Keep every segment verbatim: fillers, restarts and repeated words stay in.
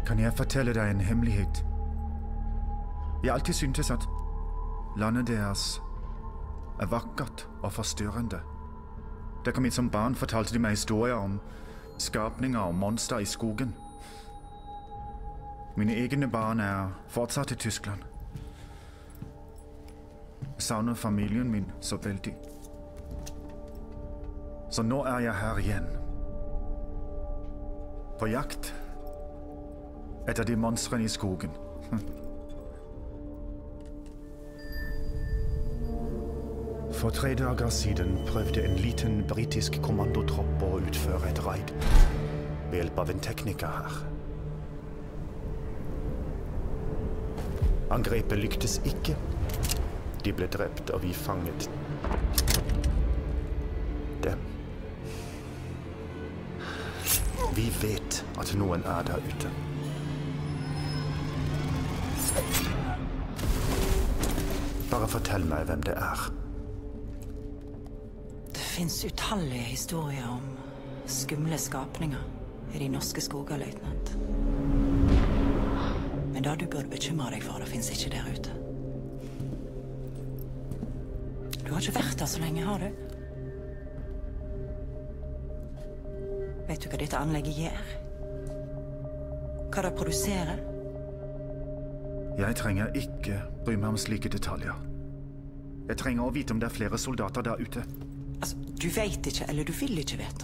Kan jeg fortelle deg en hemmelighet? Jeg alltid syntes at landet deres er vakkert og forstyrrende. Da jeg kom hit som barn, fortalte de meg historier om skapninger og monster i skogen. Mine egne barn er fortsatt i Tyskland. Jeg savner familien min så veldig. Så nå er jeg her igjen. På jakt etter de monstrene i skogen. For tre dager siden prøvde en liten britisk kommandotropp å utføre et raid ved hjelp av en tekniker her. Angrepet lyktes ikke. De ble drept, og vi fanget dem. Vi vet at noen er der ute. Bare fortell meg hvem det er. Det finnes utallige historier om skumle skapninger i de norske skoger, løytnant. Men det du burde bekymre deg for, det finnes ikke der ute. Du har ikke vært der så lenge, har du? Vet du hva dette anlegget gjør? Hva det produserer? Jeg trenger ikke bry meg om slike detaljer. Jeg trenger å vite om det er flere soldater der ute. Altså, du vet ikke, eller du vil ikke vite.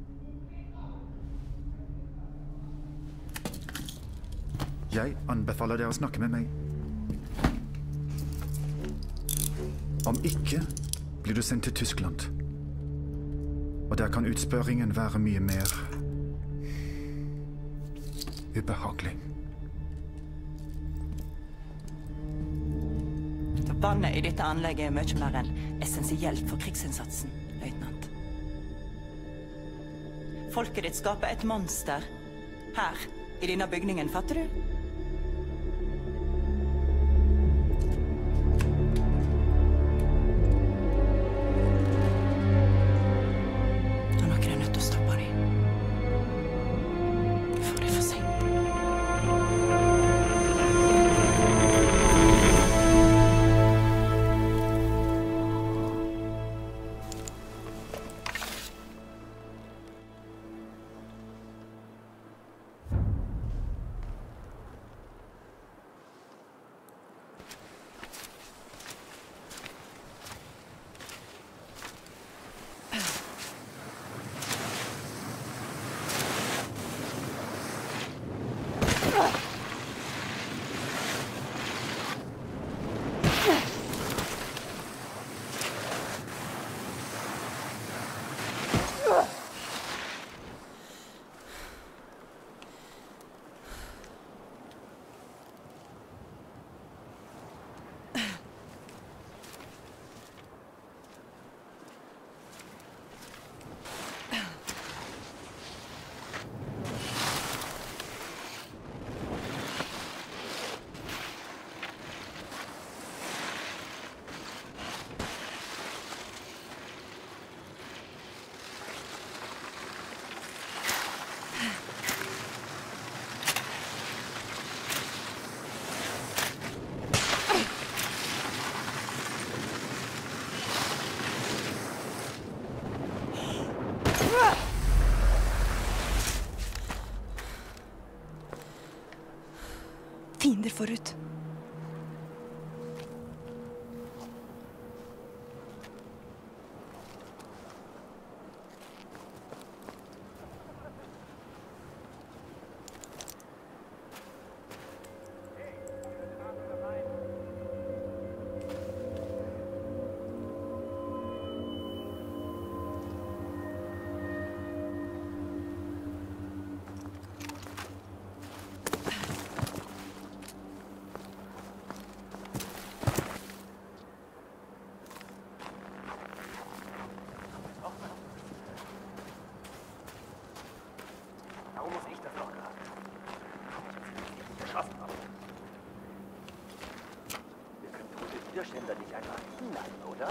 Jeg anbefaler dere å snakke med meg. Om ikke, blir du sendt til Tyskland. Og der kan utspørringen være mye mer ubehagelig. Vannet i dette anlegget er mye mer enn essensielt for krigsinnsatsen, løytnant. Folket ditt skaper et monster her, i denne bygningen, fatter du? Da noen er nødt til å stoppe dem. For det er for sent. Fiender forut. Widerständer nicht einfach hindern, oder?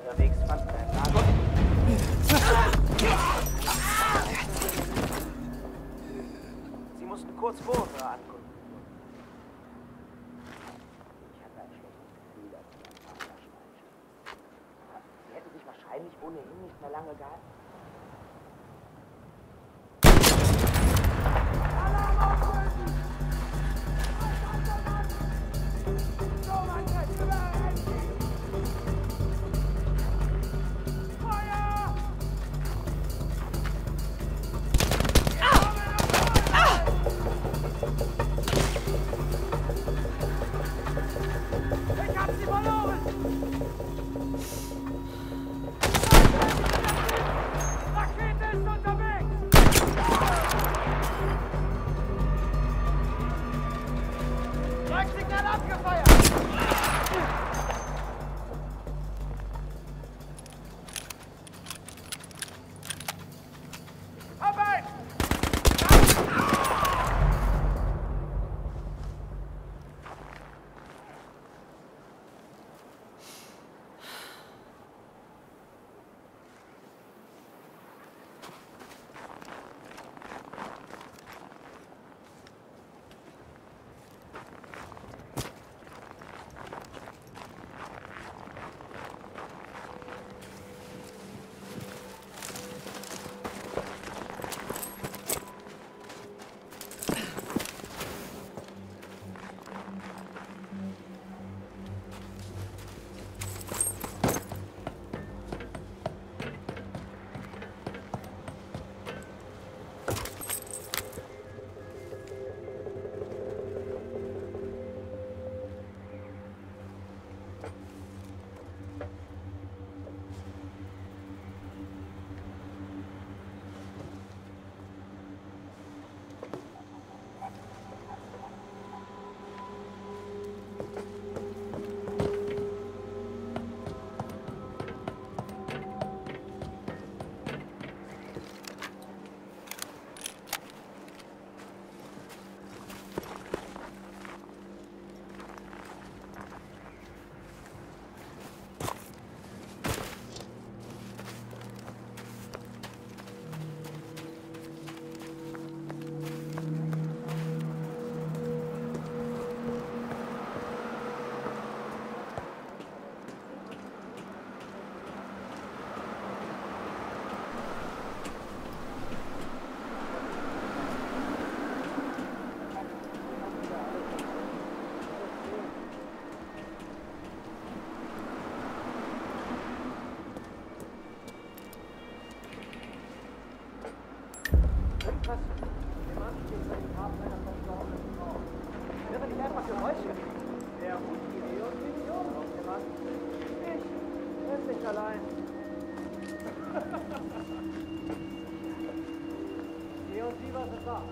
Unterwegs fanden wir ein Lager. Sie mussten kurz vor unserer Ankunft. Ich hatte ein schlechtes Gefühl, als sie mein Vater schmeißen. Sie hätten sich wahrscheinlich ohnehin nicht mehr lange gehalten. Alarm auslösen! Sturmangriff über Renzi! Feuer! Ich hab sie verloren! Rakete ist unterwegs! Streiksignal abgefeuert! Arbeit! Was? Der Mann steht vor dem Grab seiner verstorbenen Frau. Hören nicht einfach Geräusche. Der Hut, die Vision auf dem Mann. Ich, er ist nicht allein. Sehen Sie, was es war.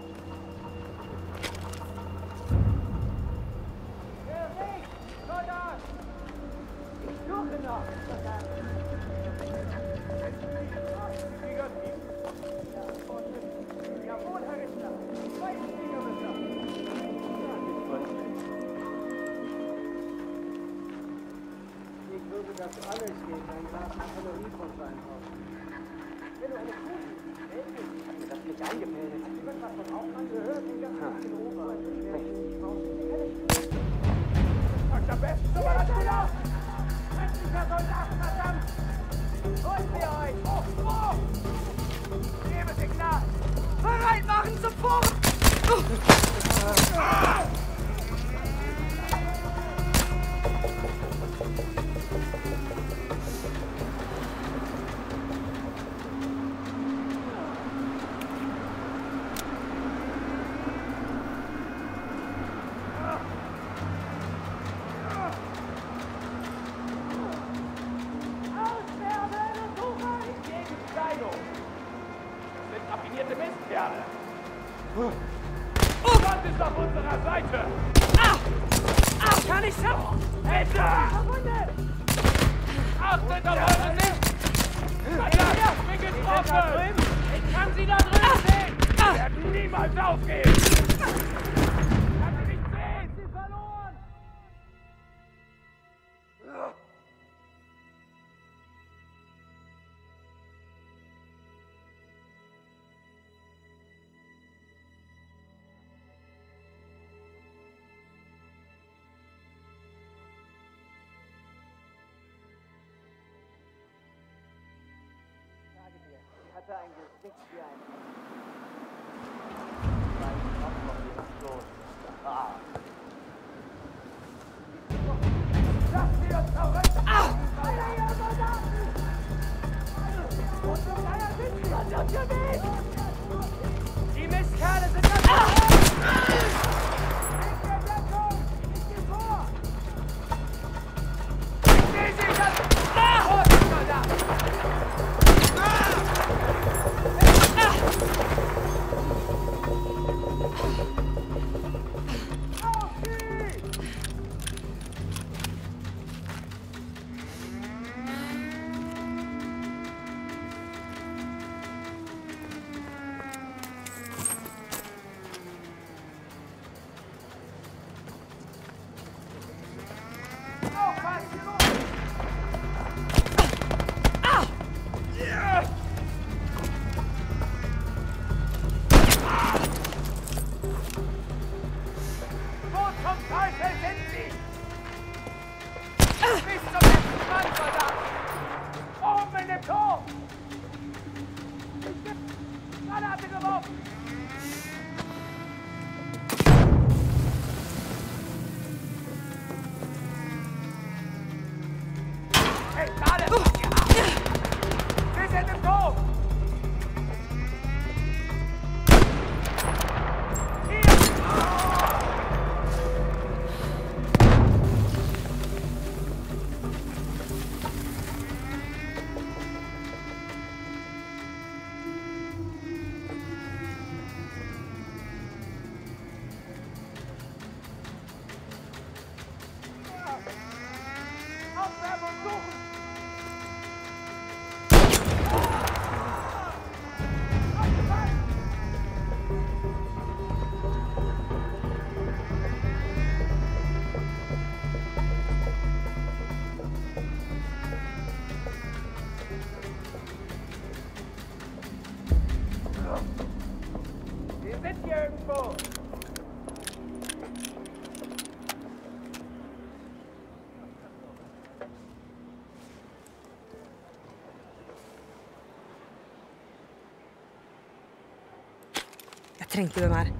Der Weg! Soldat! Ich suche noch! Jawohl, Herr Richter! Zwei Fliegermesser! Ich würde das alles gegen ein Glas Kalorie von sein Haus. Wenn du eine Kuh siehst, melde dich. Ich hab mir das nicht eingemeldet. Irgendwas von Aufwand gehört, den ganzen in Ober. Sagt am besten schon mal das Feuer! Menschlicher Soldat, verdammt! Holt mir euch! Hoch, hoch! Gebe Signal! Bereit machen, sofort! Raffinierte Mistkerle! Gott ist auf unserer Seite! Ah! Ah! Kann ich schaffen! Bitte! Achtet auf eure Sicht! Ja, ich bin getroffen! Ich kann sie da drüben sehen! Wir werden niemals aufgeben! Kann sie nicht sehen! Sie verloren! hatte ein Gesicht wie ein... Mein Kopf ist so stark. Lass sie uns zurück! Ah! Meine Soldaten! Unsere Eier sind sie! Was ist für mich? Die Mistkerle sind das! Ah! Ich bin Deckung! Ich geh vor! Ich seh sie! Das... Ah! Oh, Soldat! Jeg trengte den her.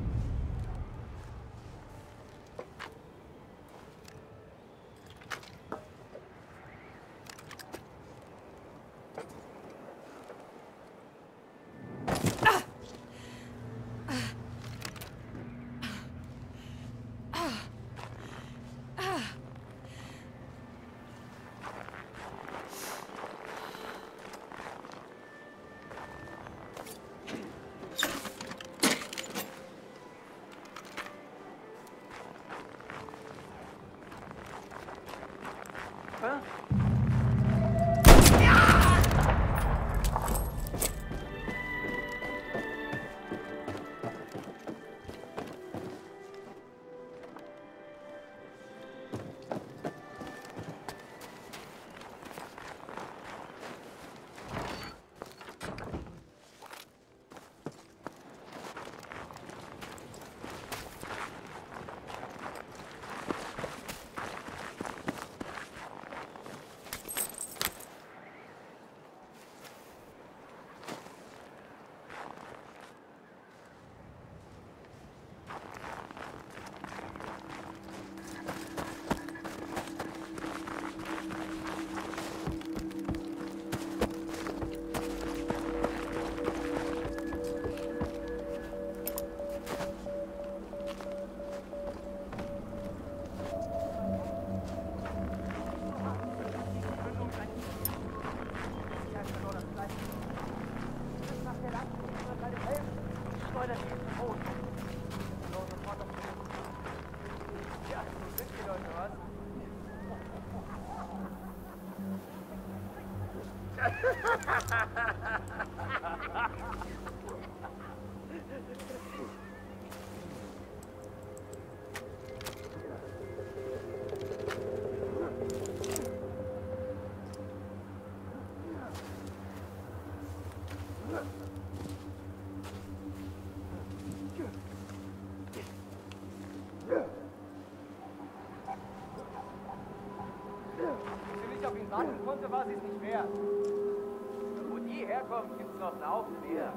Warten konnte, war sie es nicht wert. Und die die herkommt, gibt's noch einen Haufen mehr.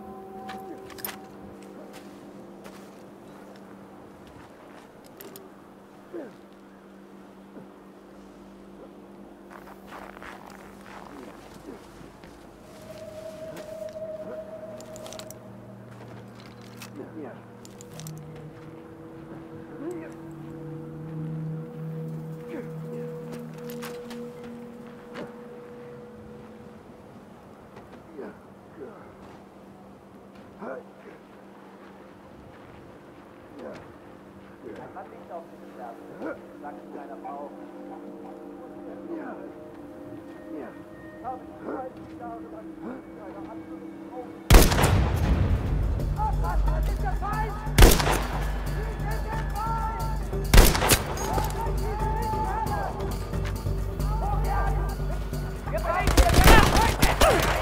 Hat nicht auf die Beschwerden, sagt zu seiner Frau. Ja. Ja. Habe ich zwei Jahre lang einer absoluten Augen. Aufpassen, das ist der Feind! Sie sind der Feind! Und ich schieße nicht weiter! Vorwärts! Wir bleiben hier!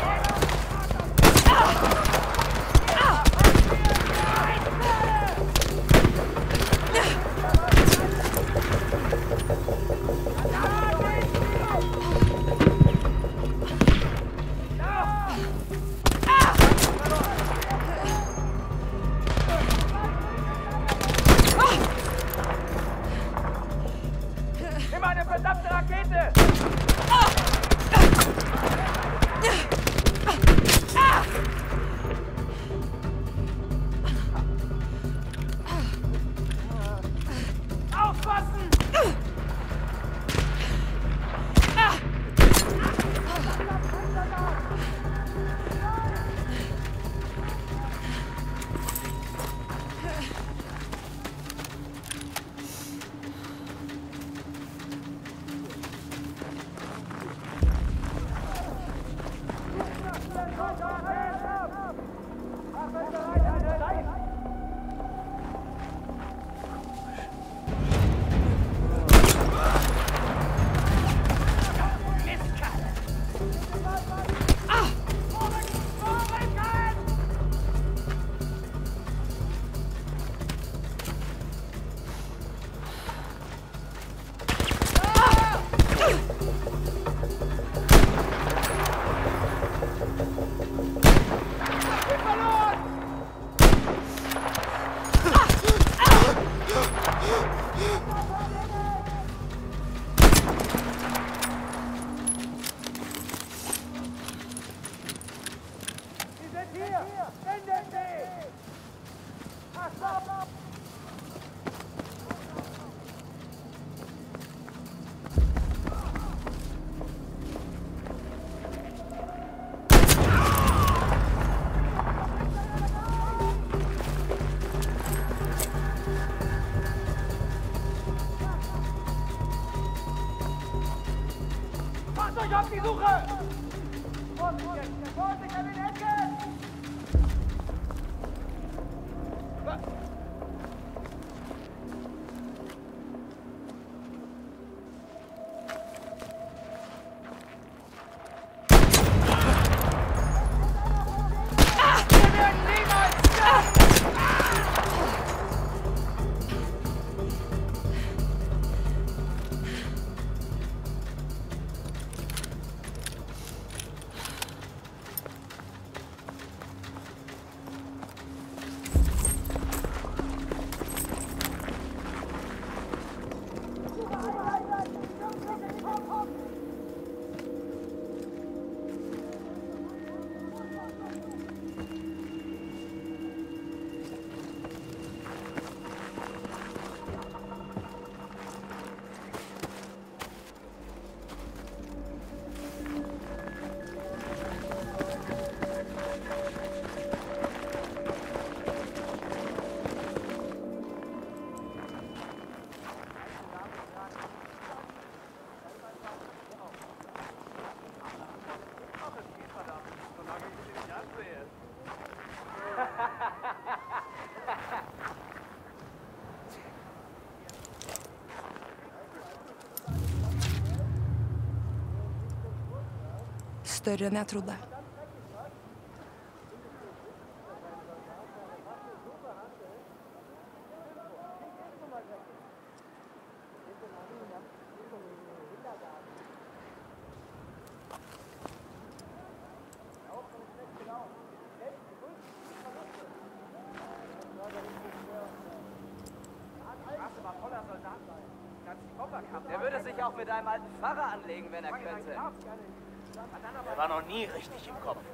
Immer eine verdammte Rakete! Aufpassen! Macht euch auf die Suche! Vorsicht, Vorsicht an den Ecken! Wir werden niemals Større enn jeg trodde. auch mit einem alten Pfarrer anlegen, wenn er könnte. Er war noch nie richtig im Kopf.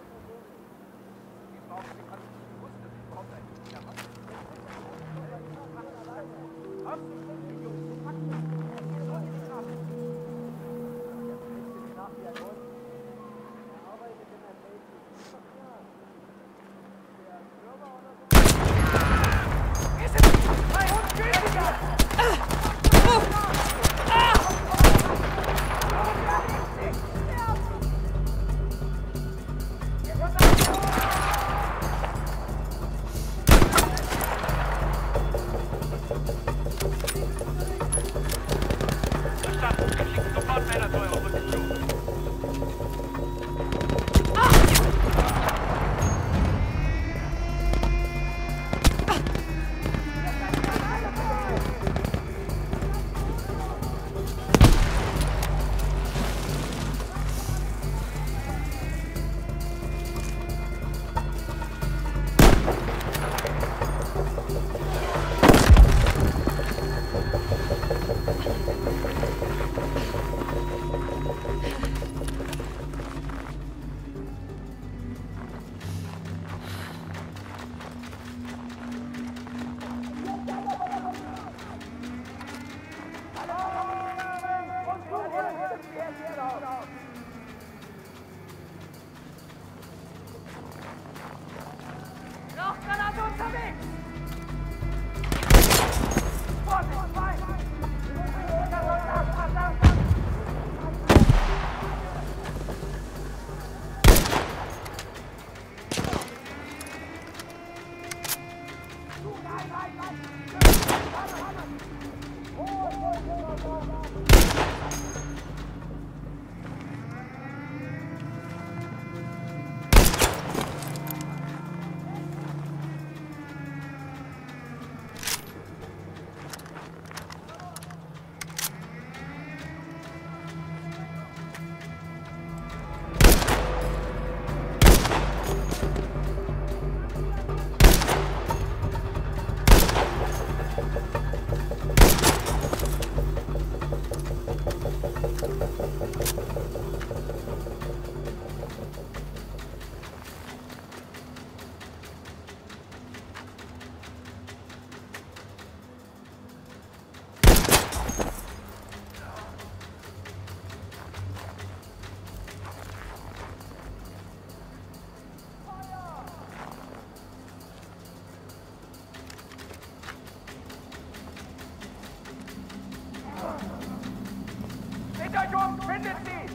Findet sie!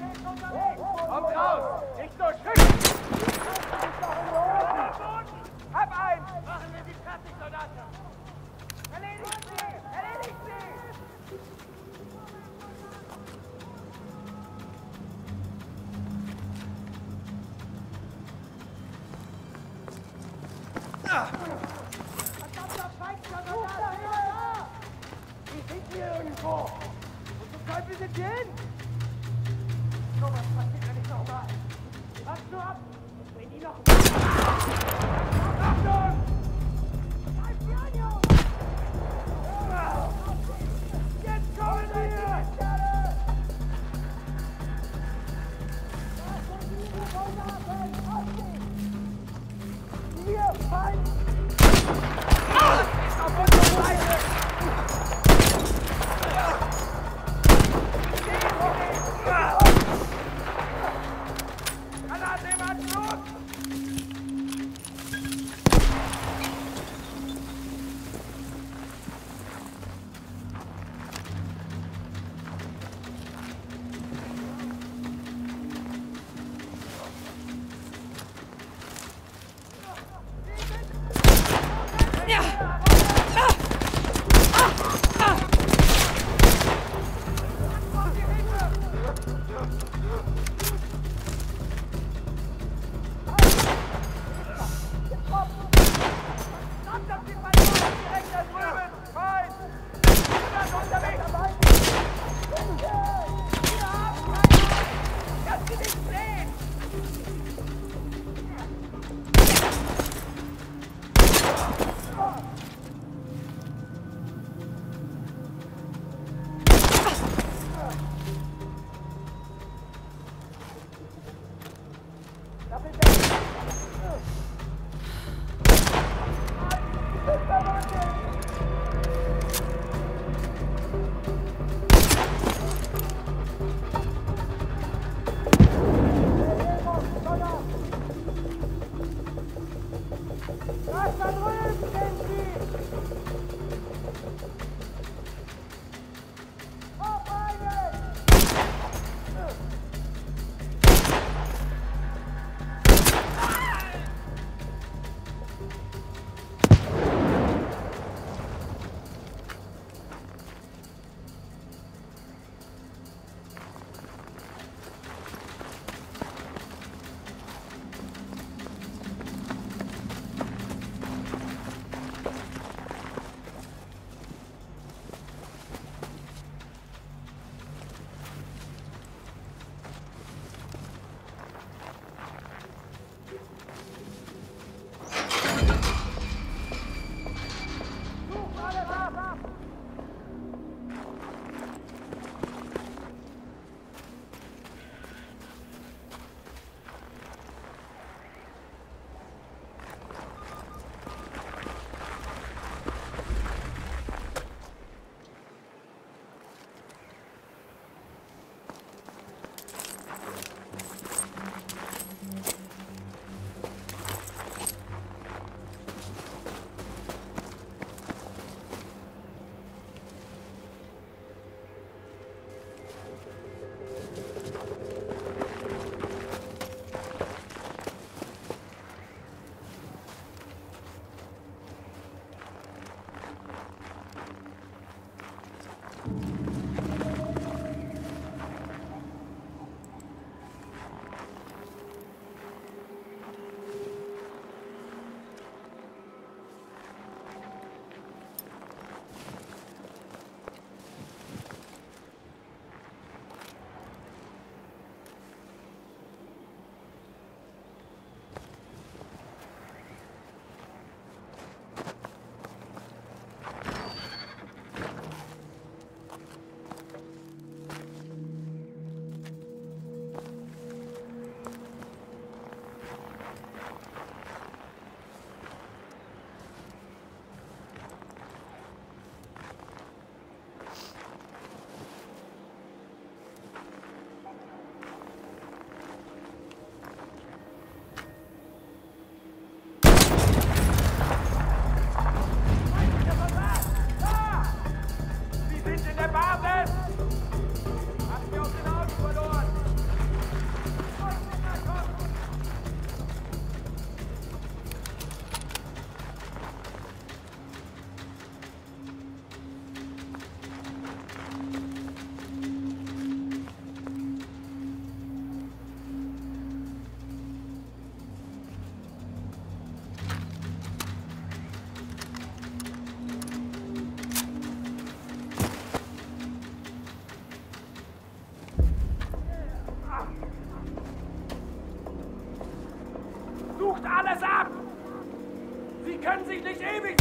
Kommt raus! Nicht so schüchtern! Hab einen! Machen wir sie fertig, Soldaten! Erledigt sie! Erledigt sie! Verdammter Feind, Soldaten! Die sind hier irgendwo! Und zum Teufel sind wir hin! So was passiert ja nicht nochmal. Pass nur ab! Ich bring die noch. Achtung! Bleib die an, Junge! Jetzt kommen wir! Hier, Feind! Ist auf unserer Seite! Granate im Anflug! der Basis! Hast mir aus den Augen verloren! Sucht alles ab! Sie können sich nicht ewig...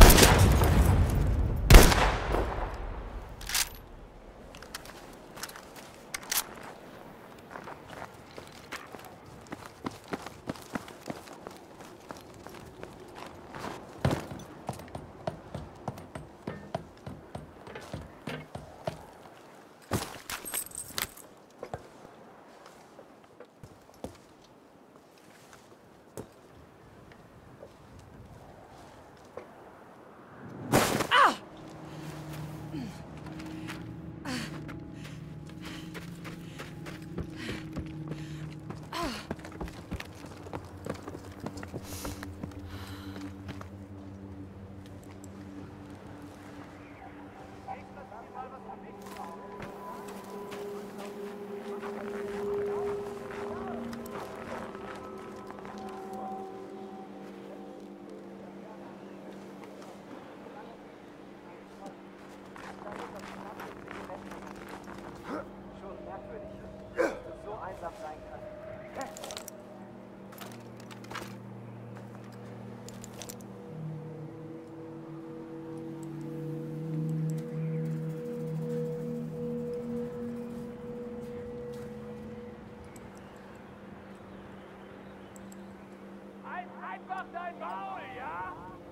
Einfach dein Maul, ja?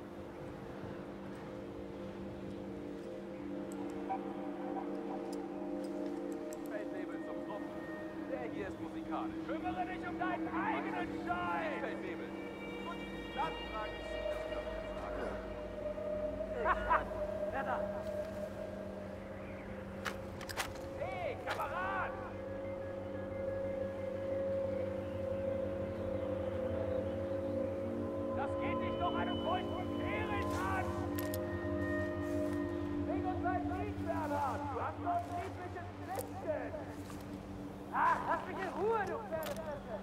Feldwebel zum Truppen. Der hier ist musikalisch. Kümmere dich um deinen eigenen Scheiß! Feldwebel. Gut, dann tragen Sie das Haha! Wer da? Hey, Kamerad! Das geht dich doch einem feuchten Kehricht an! Leg uns ein Lied, Bernhard! Du hast doch ein liebliches Flitzchen! Ah, lass mich in Ruhe, du Pferdefresse!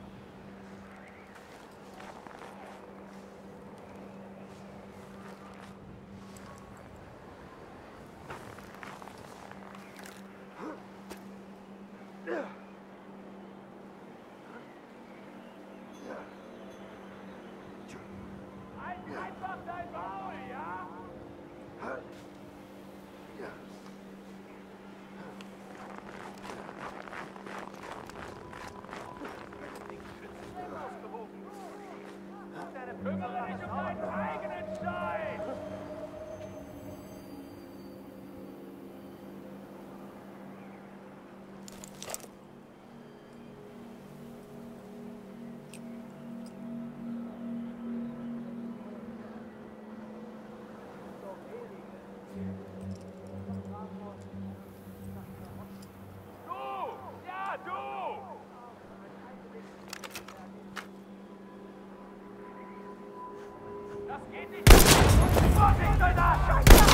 Einfach dein Maul, ja? Kümmere dich um deinen eigenen Scheiß! Das geht nicht! Vorsicht, Soldat! Scheiße!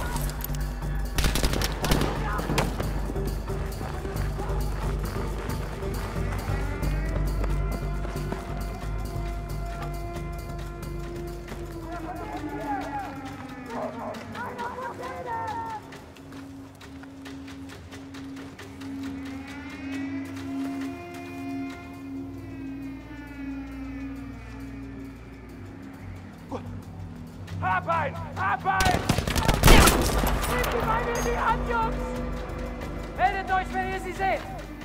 Hab ein! Hab ein! Nehmt die Beine in die Hand, Jungs! Meldet euch, wenn ihr sie seht!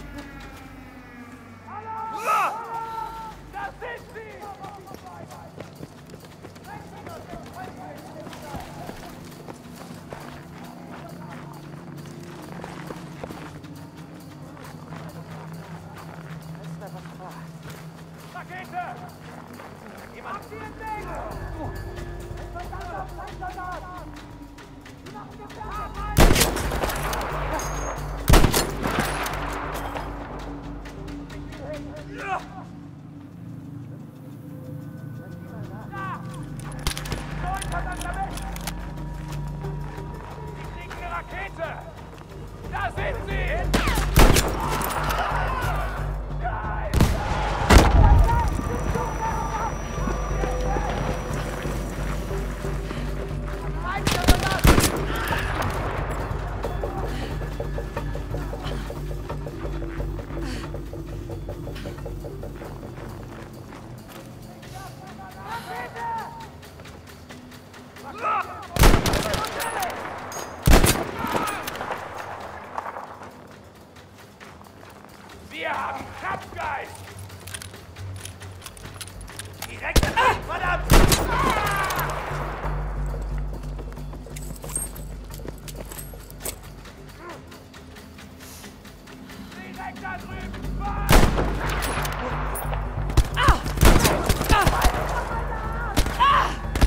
Hallo! Das sind sie! Rakete! Jemand! Habt ihr einen Weg? Verdammt, ein Soldat! Die machen gefährlich! Wir haben Kampfgeist! Direkt ah! Verdammt! Ah! Direkt da drüben! Ah! Ah! Ah!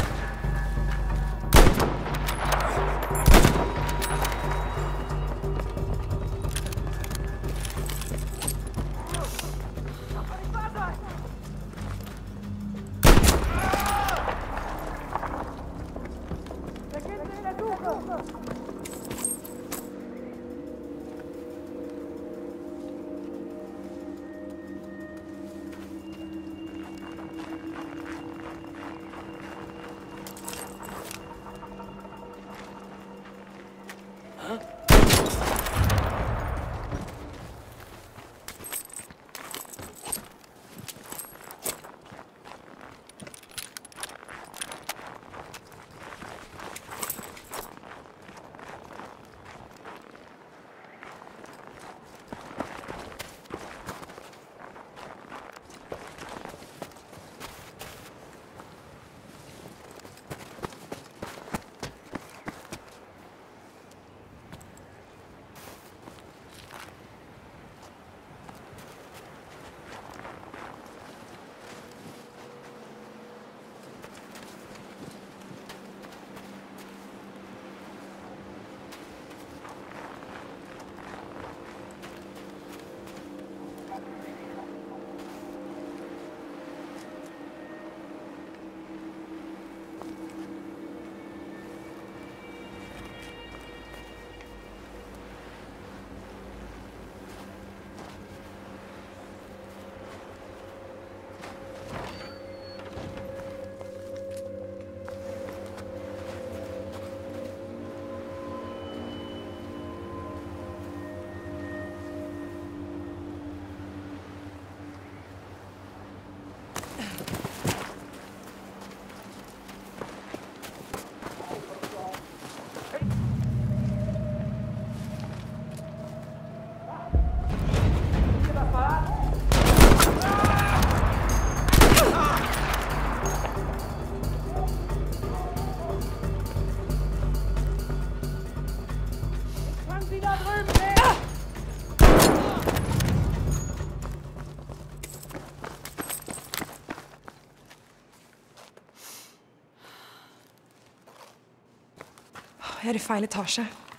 Jeg er i feil etasje.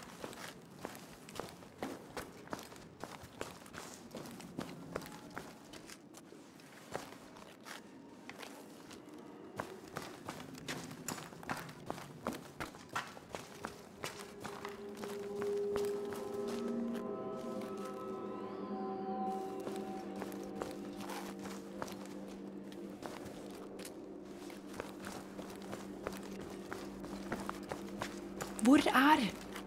Hvor er?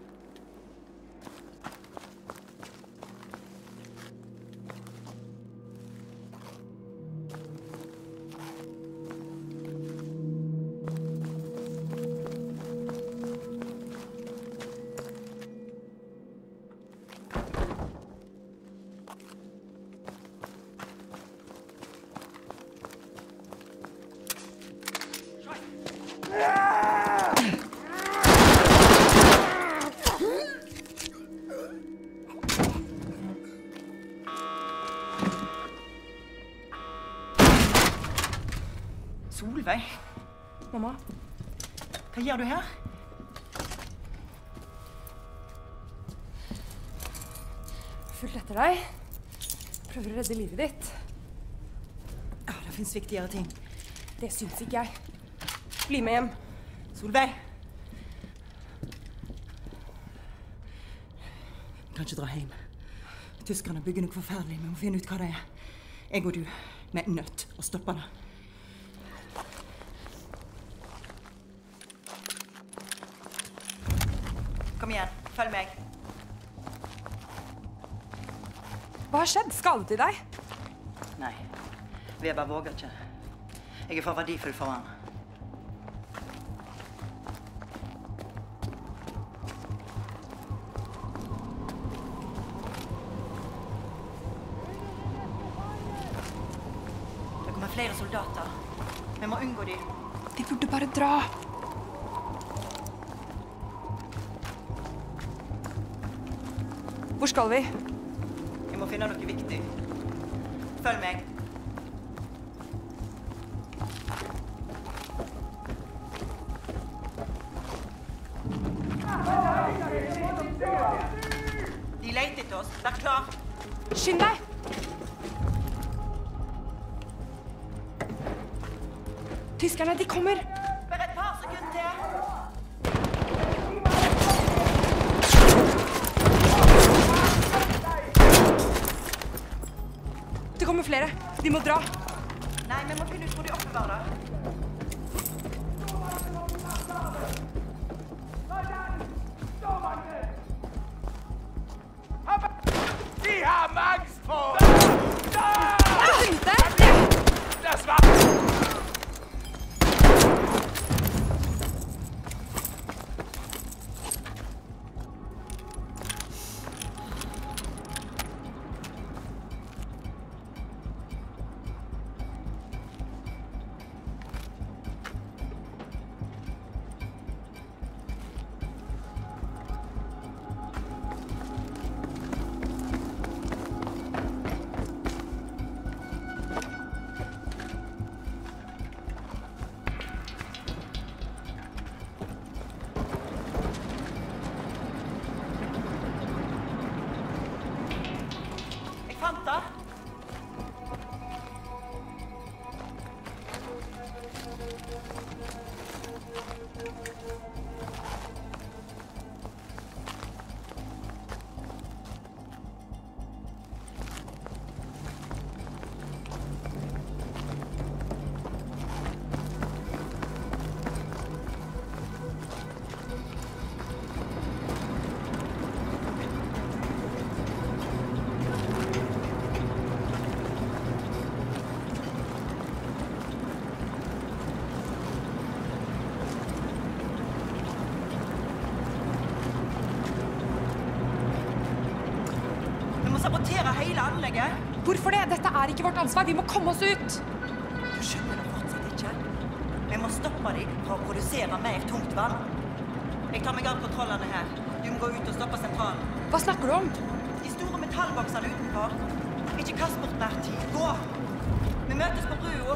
Solveig? Mamma? Hva gjør du her? Fulgt etter deg. Prøver å redde livet ditt. Ja, det finnes viktigere ting. Det syns ikke jeg. Bli med hjem. Solveig! Vi kan ikke dra hjem. Tyskerne bygger noe forferdelig. Vi må finne ut hva det er. Jeg og du, vi er nødt å stoppe det. Kom igjen, følg meg. Hva har skjedd? Skadet de deg? Nei, Weber våger ikke. Jeg er for verdifull for han. flere soldater. Vi må unngå de. Vi burde bare dra. Hvor skal vi? Vi må finne noe viktig. Følg meg. De leter etter oss. Vær klar. Skynd deg! Tyskerne, de kommer! Bare et par sekunder til. Det kommer flere. De må dra. Nei, vi må finne ut hvor de oppbevarer det. De har mangst på! Ute! Das war... Fanta? Vi må sabotere hele anlegget. Hvorfor det? Dette er ikke vårt ansvar. Vi må komme oss ut. Du skjønner det fortsatt ikke. Vi må stoppe dem fra å produsere mer tungt vann. Jeg tar meg av kontrollene her. Du må gå ut og stoppe sentralen. Hva snakker du om? De store metallboksene utenfor. Ikke kast bort mer tid. Gå! Vi møtes på brua.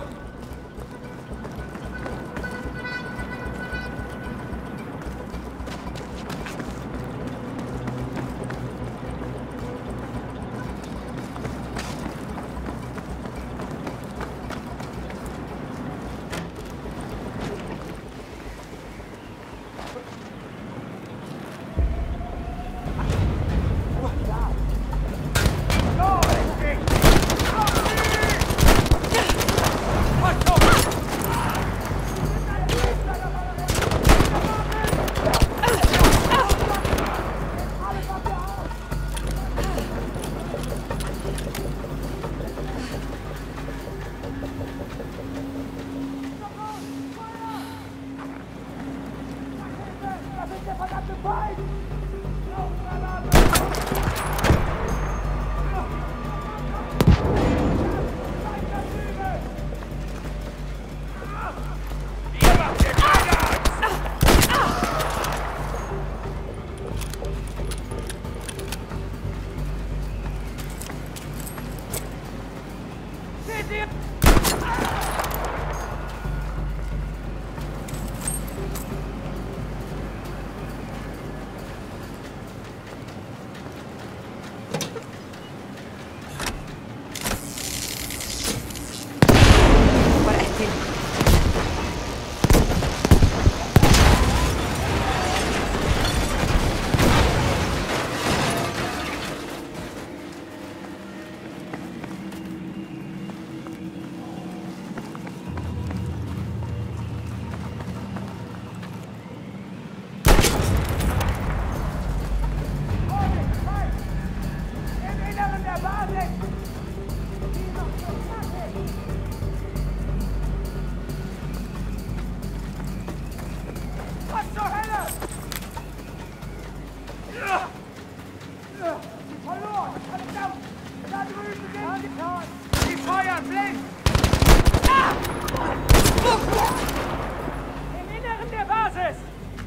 Die Feuer blinkt! Im Inneren der Basis!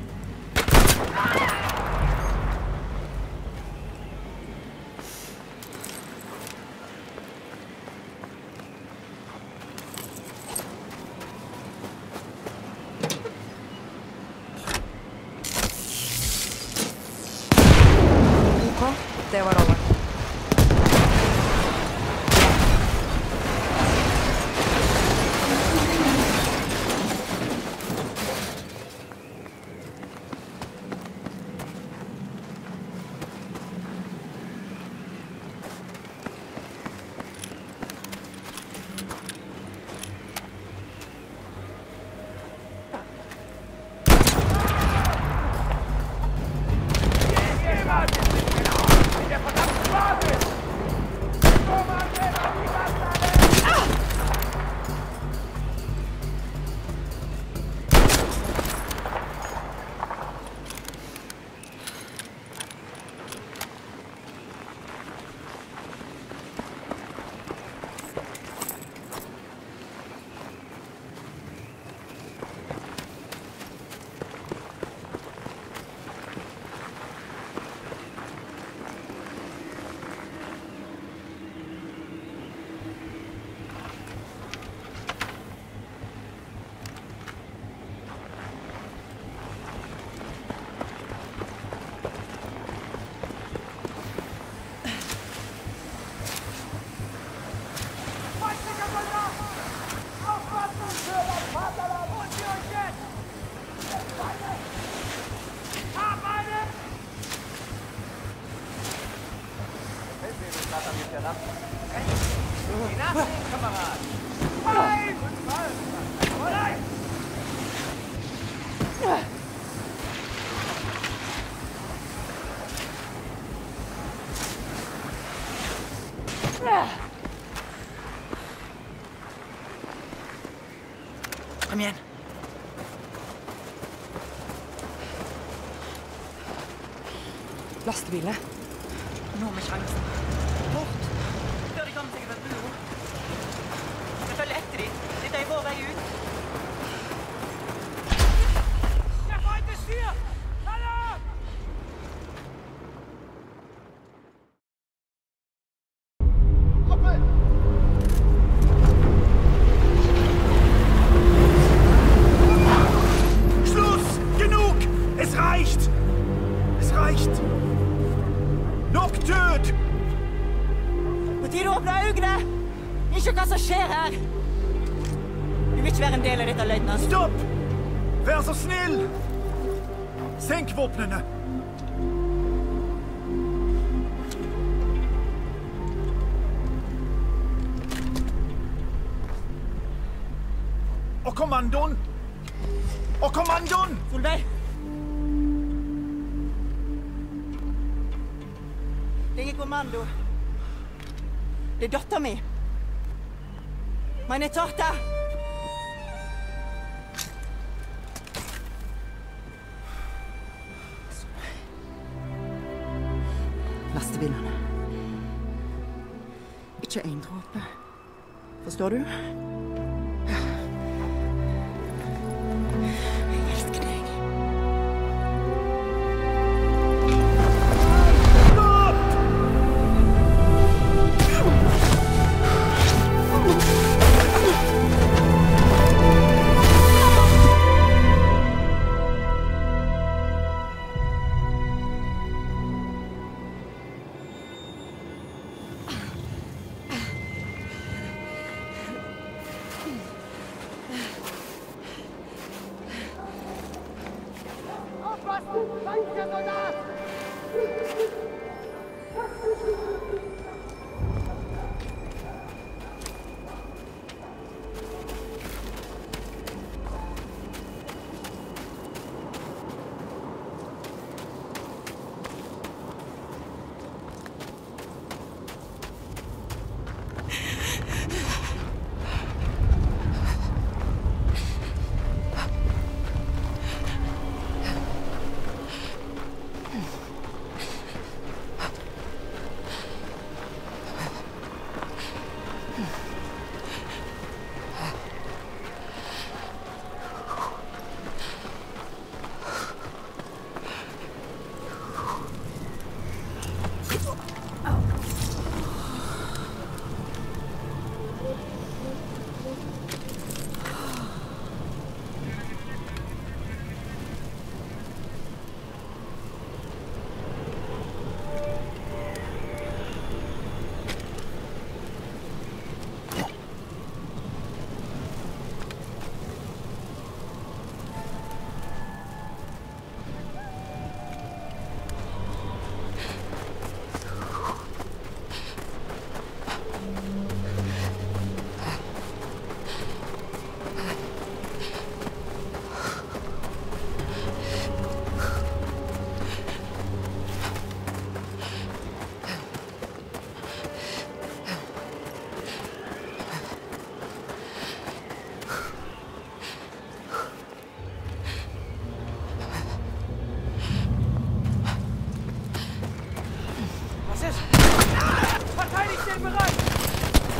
Ok, det var alle. Kom igjen. Lastebiler. Nå med sjansen. Bort! Før de kommer seg over brua. Jeg følger etter dem. Dette er vår vei ut. Der Feind ist hier! Alarm! Schluss! Genug! Es reicht! Es reicht! Nok død! På tide å åpne øynene! Ikke hva som skjer her! Du vil ikke være en del av dette, løytnant. Stopp! Vær så snill! Senk våpnene! Og kommandoen! Og kommandoen! Solveig! Det er ingen kommando. Det er datteren min. Meine Tochter! Lastebilene. Ikke en dråpe. Forstår du? Jeg elsker deg.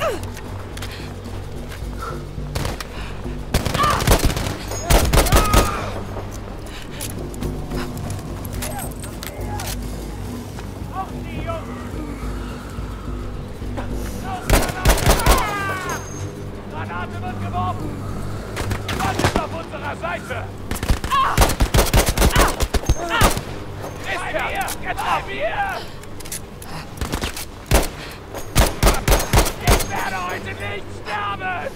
Auf die Jungs! Granate wird geworfen! Was ist auf unserer Seite? Ist bei mir! Jetzt bei mir! Ich werde heute nicht sterben!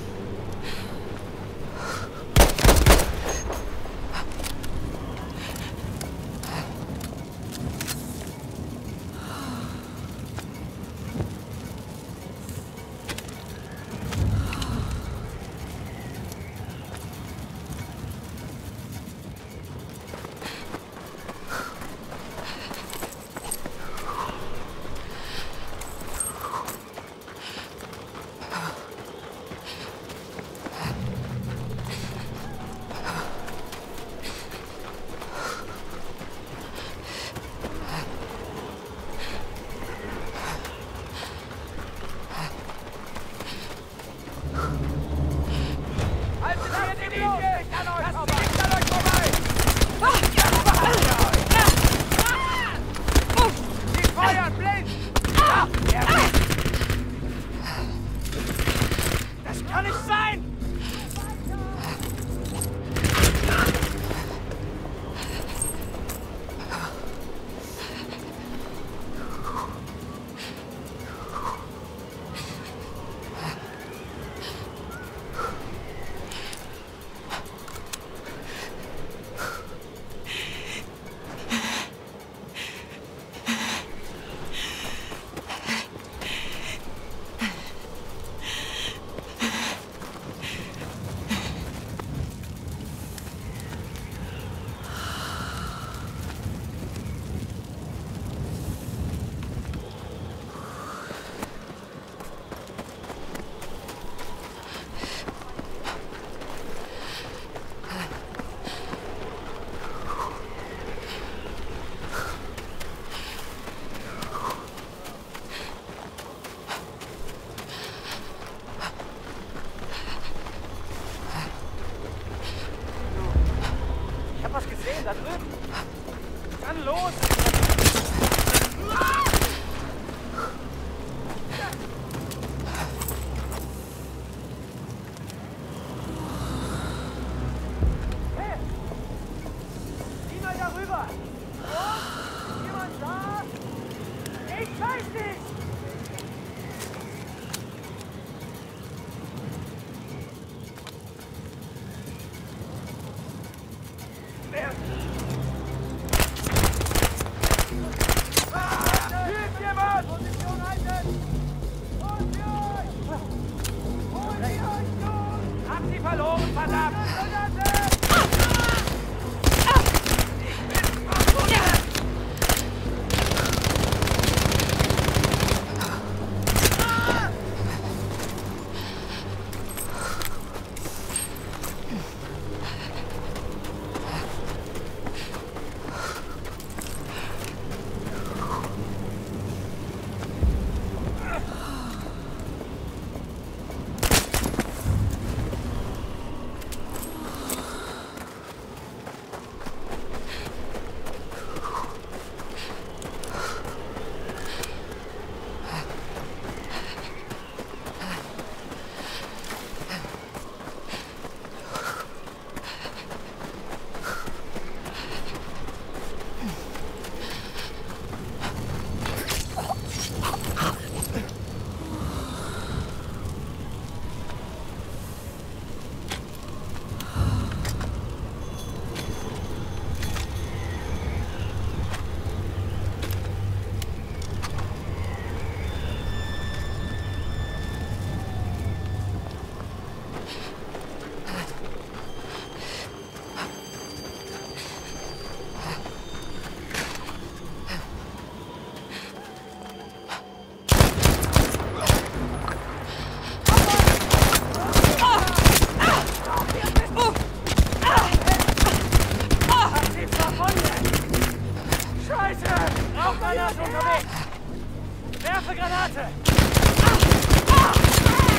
Da drüben! Dann los! Hey! Sieh mal darüber! Oh, jemand da? Ich weiß nicht! Rauchgranate unterwegs! Werfe Granate! Ah! Ah!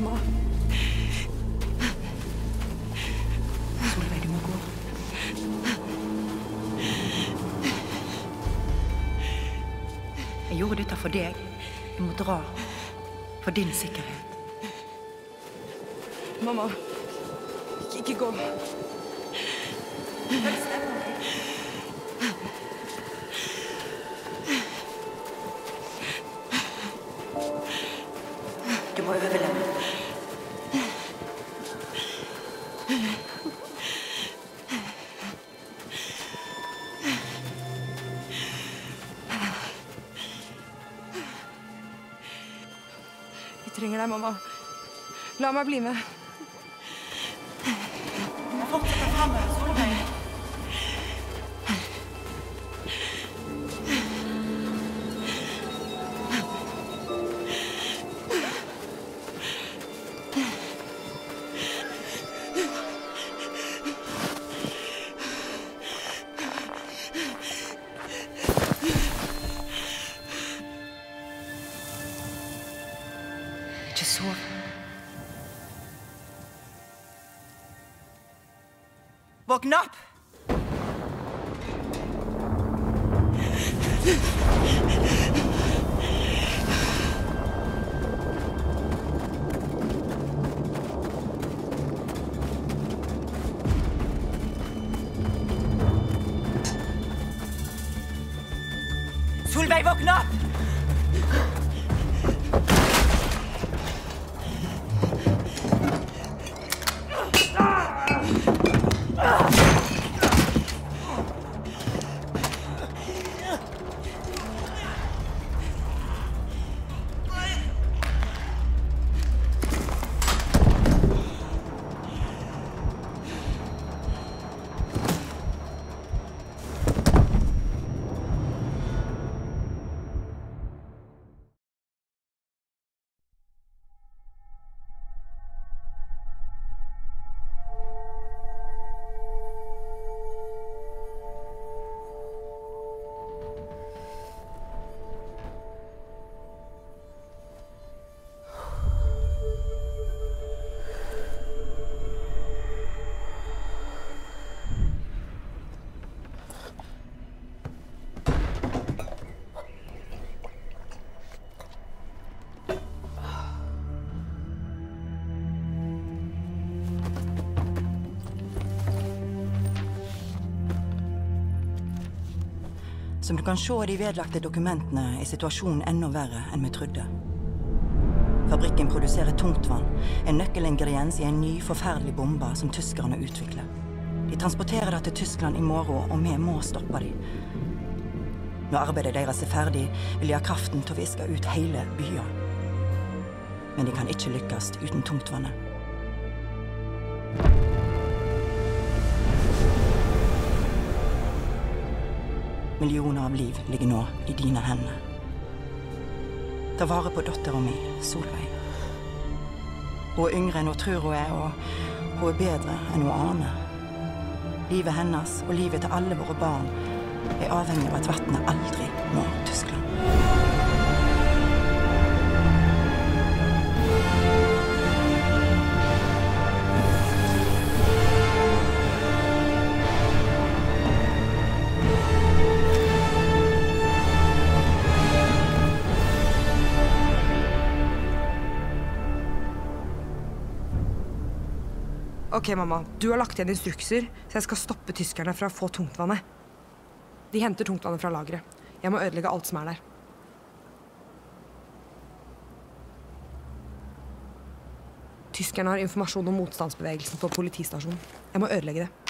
Mamma. Solveig, du må gå. Jeg gjorde dette for deg. Du må dra. For din sikkerhet. Mamma. Ikke, ikke gå. Du må overleve. Vi trenger deg, mamma. La meg bli med. Jeg fortsetter fremover, Solveig. Ikke sov. Våkn opp! Solveig, våkn opp! Som du kan se i de vedlagte dokumentene, er situasjonen enda verre enn vi trodde. Fabrikken produserer tungtvann, en nøkkelingrediens i en ny, forferdelig bombe som tyskerne utvikler. De transporterer det til Tyskland i morgen, og vi må stoppe dem. Når arbeidet deres er ferdig, vil de ha kraften til å viske ut hele byen. Men de kan ikke lykkes uten tungtvannet. Millioner av liv ligger nå i dine hender. Ta vare på datteren min, Solveig. Hun er yngre enn hun tror hun er, og hun er bedre enn hun aner. Livet hennes og livet til alle våre barn er avhengig av at vannet aldri når Tyskland. Ok, mamma. Du har lagt igjen instrukser, så jeg skal stoppe tyskerne fra å få tungtvannet. De henter tungtvannet fra lageret. Jeg må ødelegge alt som er der. Tyskerne har informasjon om motstandsbevegelsen på politistasjonen. Jeg må ødelegge det.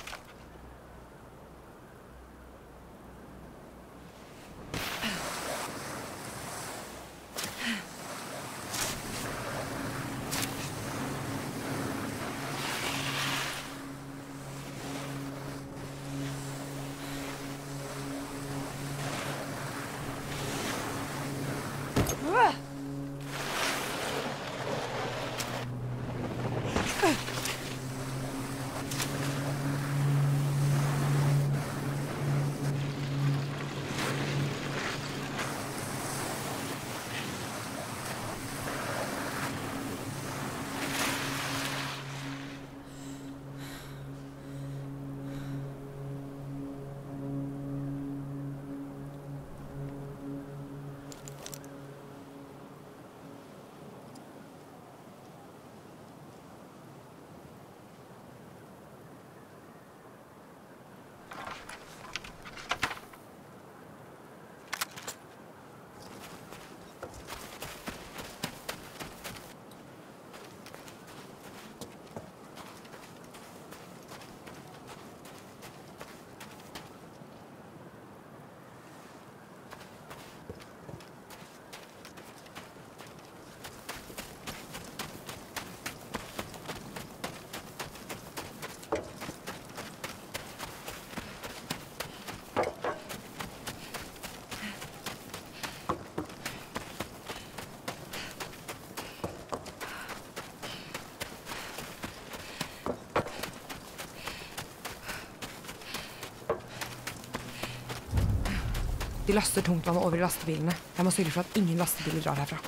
De laster tungtvannet over i lastebilene. Jeg må sørge for at ingen lastebiler drar herfra.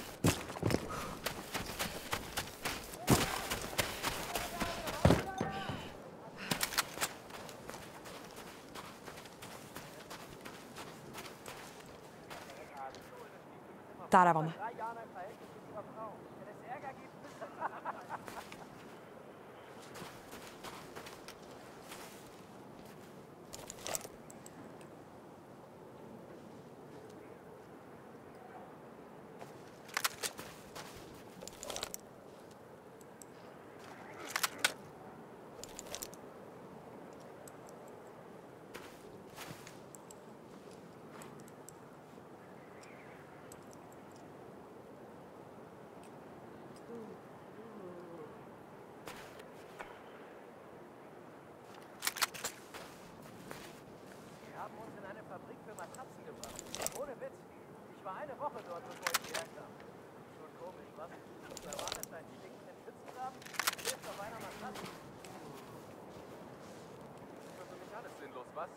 Der er vannet. Fabrik für Matratzen gebracht. Ohne Witz. Ich war eine Woche dort, bevor ich hierher kam. Schon komisch, was? Du erwartest einen stinkenden Schützengraben? Du lebst auf einer Matratze. Das ist für mich alles sinnlos, was?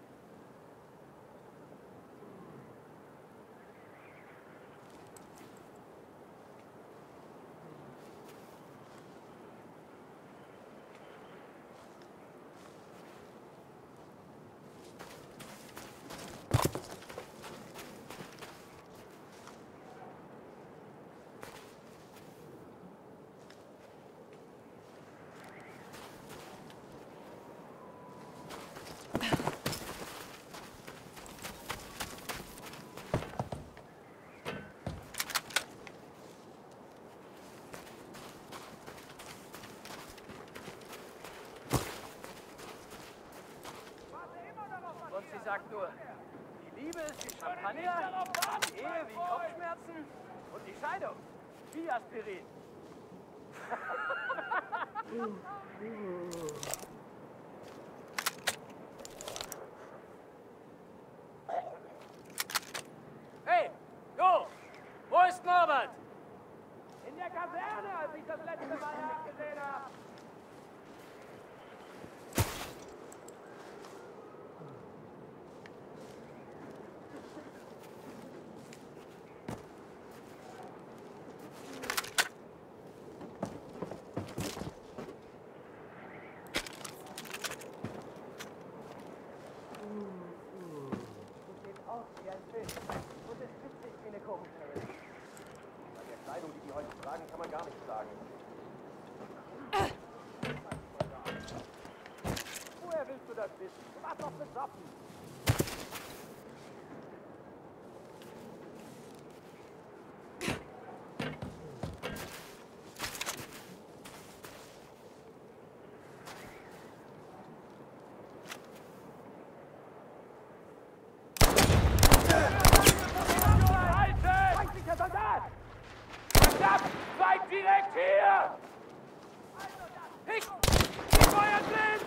Und sie sagt nur, die Liebe ist wie Champagner, die Ehe wie Kopfschmerzen und die Scheidung wie Aspirin. Hey, du! Wo ist Norbert? In der Kaserne, als ich das letzte Mal nachgesehen habe. Und es spitzt sich wie eine Kuchenkarre. An der Kleidung, die die heute tragen, kann man gar nichts sagen. Woher willst du das wissen? Du warst doch besoffen. Seid direkt hier! Ich! Ich feuer blind!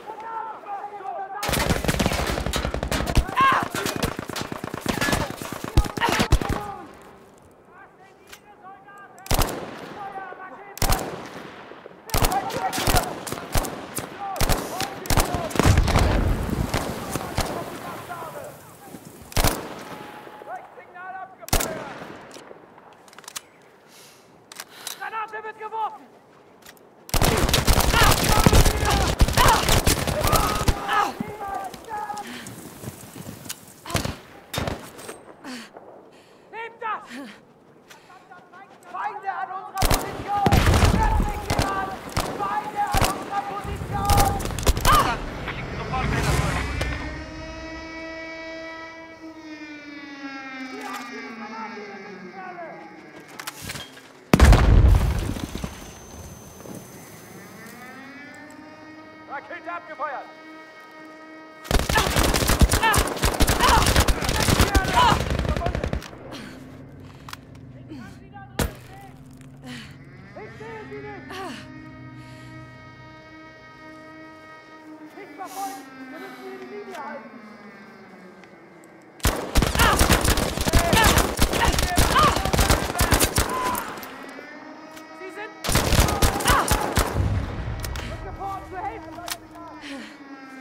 Signal abgefeuert! Granate wird geworfen! Nehmt das! Feinde an unserer Position! Hört mich hier an! Feinde an unserer Position! Hier habt ihr die Granate, ihr Mistkerle! Rakete abgefeuert! Ich sehe sie nicht! Nicht verfolgen! Wir müssen hier die Linie halten! Sie sind... Sofort zu helfen!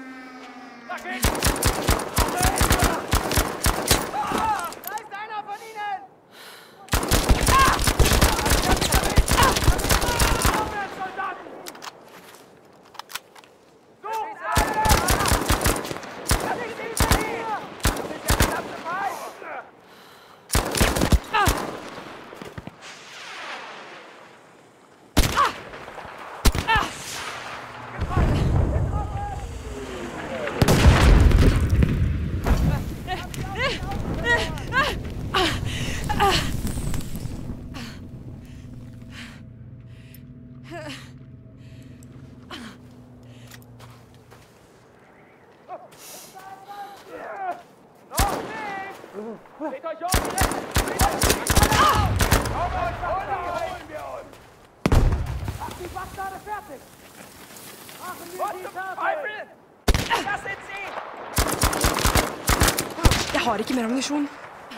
på! Seht euch um! Seht euch um! Komm und holen wir uns! Mach die Bastarde fertig! Machen wir Was die zum fertig! Teufel? Das sind sie! Jeg har ikke mer ammunisjon.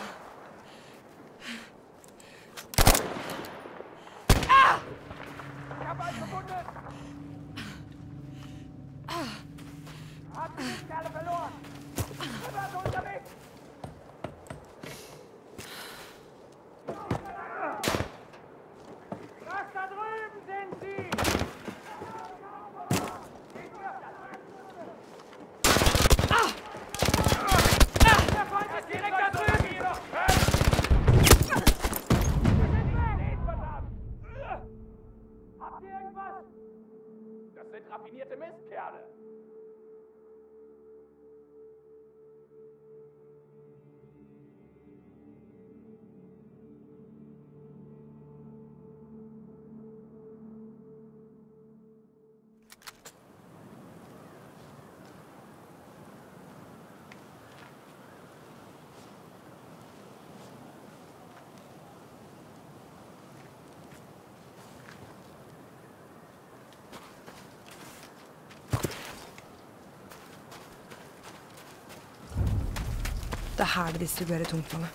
Ich hab einen gefunden! Hat die Kerle verloren! Wir werden unterwegs! Das da drüben sind sie! Der Feind ist direkt da drüben! Habt ihr irgendwas? Das sind raffinierte Mistkerle! Det er her de distribuerer tungtvannet.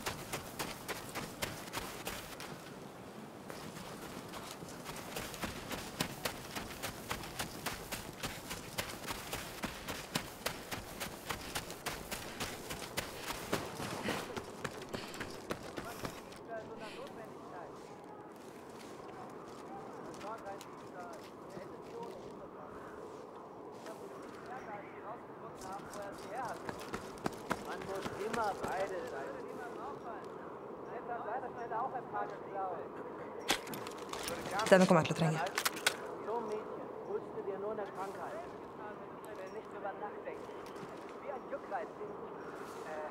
Man muss immer beide Seiten. Jetzt hat seiner Stelle auch ein paar geklaut. Denne kommer jeg til å trenge. So, Mädchen, holst du dir nur eine Krankheit? Ich will nicht drüber nachdenken. Wie ein Juckreiz. Äh.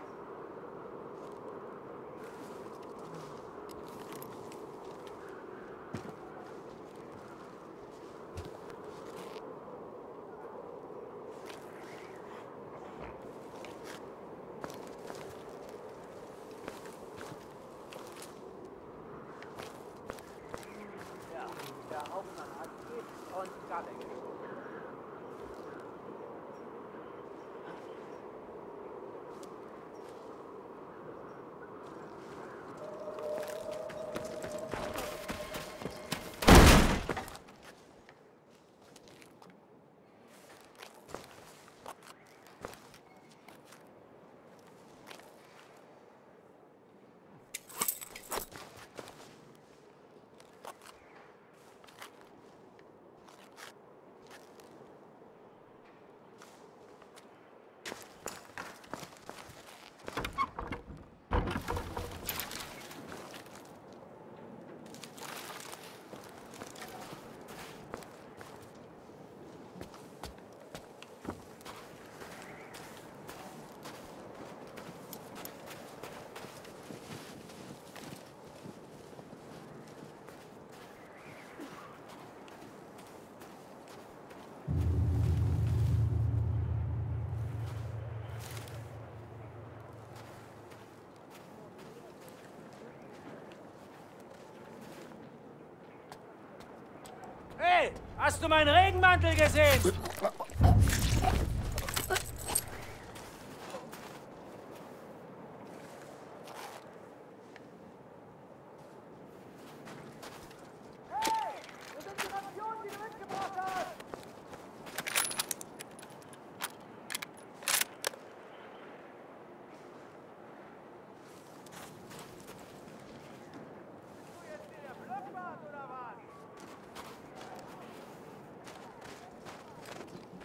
Ja, der Hauptmann hat Gift und Galle gefunden. Hey, hast du meinen Regenmantel gesehen? Hey, wo sind die Rationen, die du mitgebracht hast? Bist du jetzt hier der Blockwart oder was?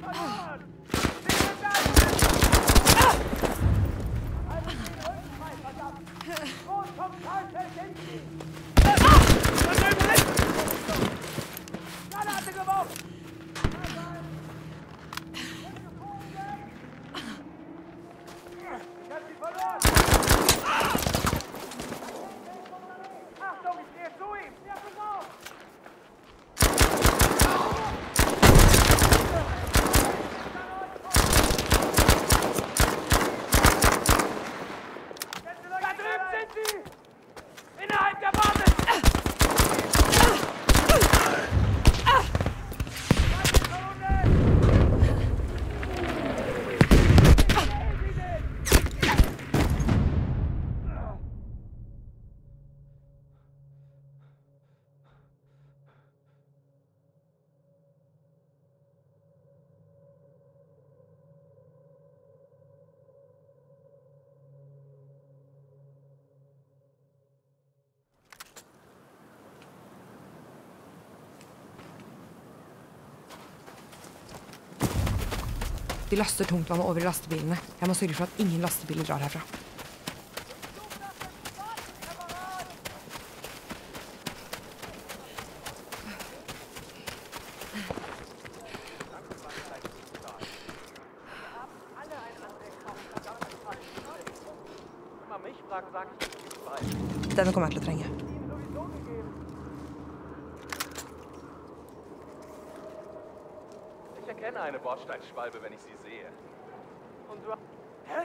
verloren! Sie sind da! Halten Sie den Rücken frei, verdammt! Los, kommt, Karl, sind Sie! Granate geworfen! Ich hab sie verloren! Achtung, ich gehe zu ihm! Ja, genau! Da drüben sind sie! Innerhalb der Basis! De laster tungtvannet over i lastebilene. Jeg må sørge for at ingen lastebiler drar herfra. Denne kommer jeg til å trenge. Ich erkenne eine Bordsteinschwalbe, wenn ich sie sehe. Und du... Hä?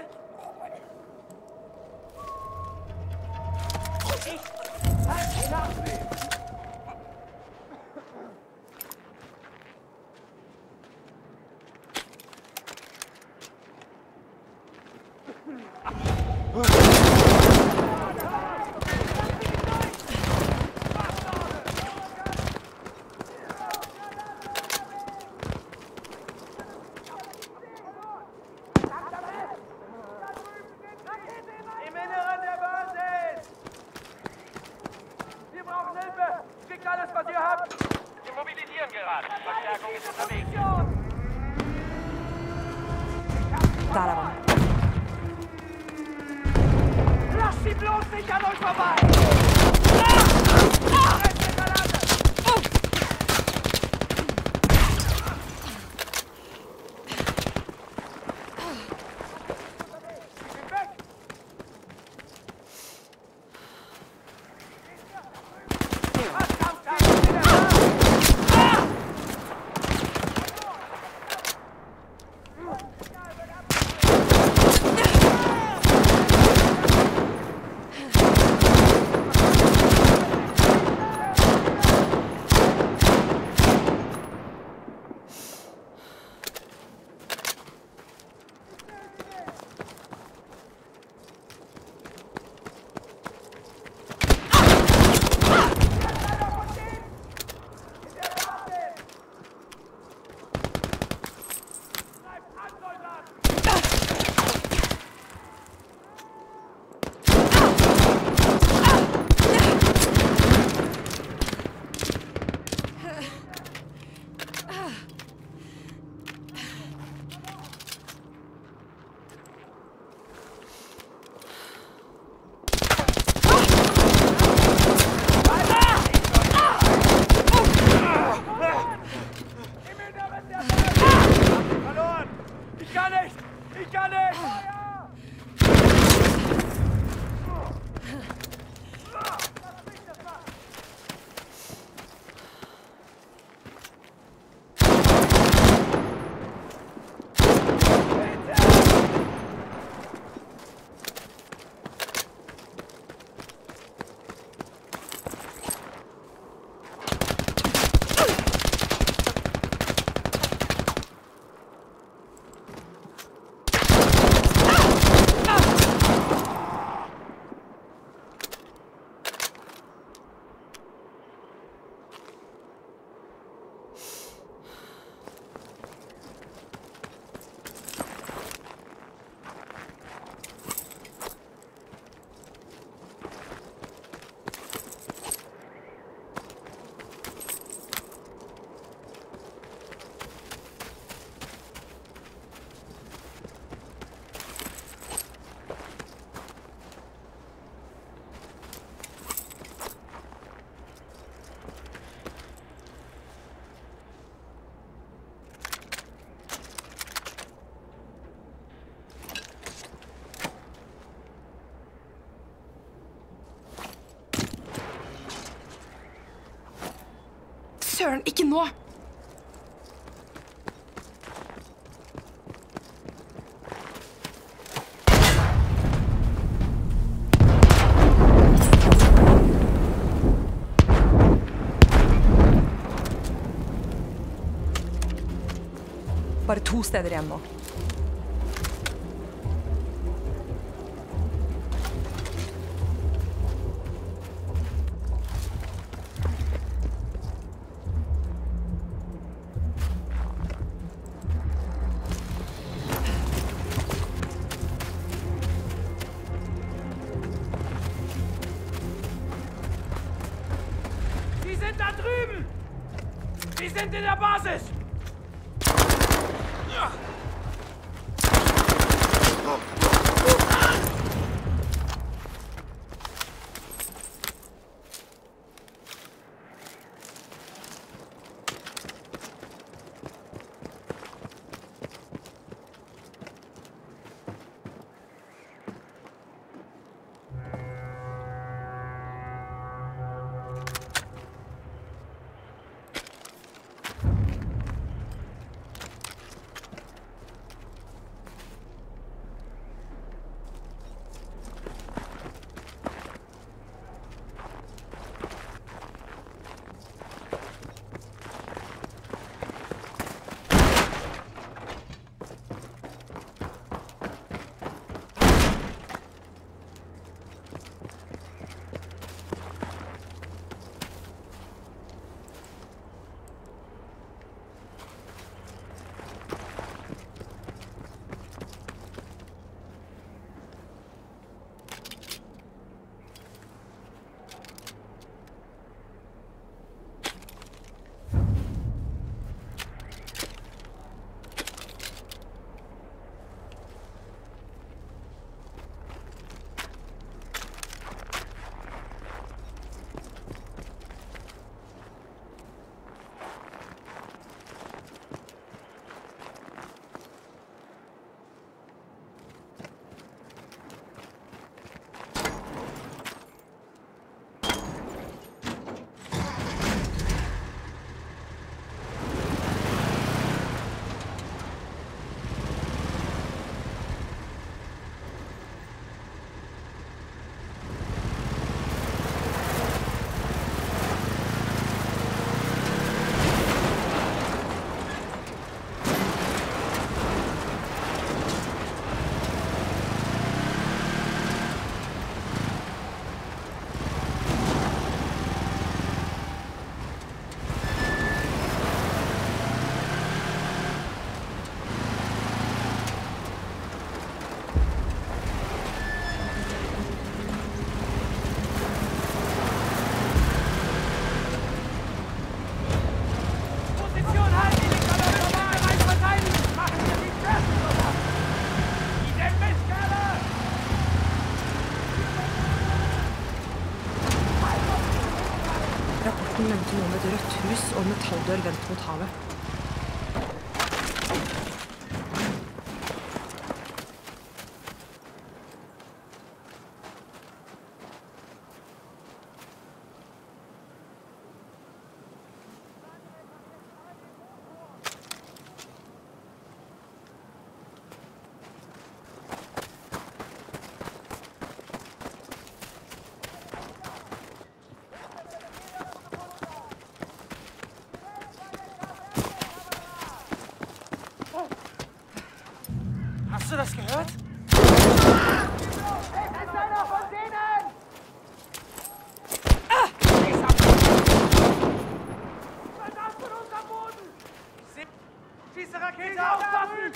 Ich... Halt, nachsehen! Søren, ikke nå! Bare to steder igjen nå. Sie sind da drüben! Sie sind in der Basis! Rapporten nevnte noe om et rødt hus og en metalldør vendt mot havet. Hast du das gehört? Es ist einer von denen! Ah! Verdammt von uns am Boden! Schieße Rakete auf Waffen!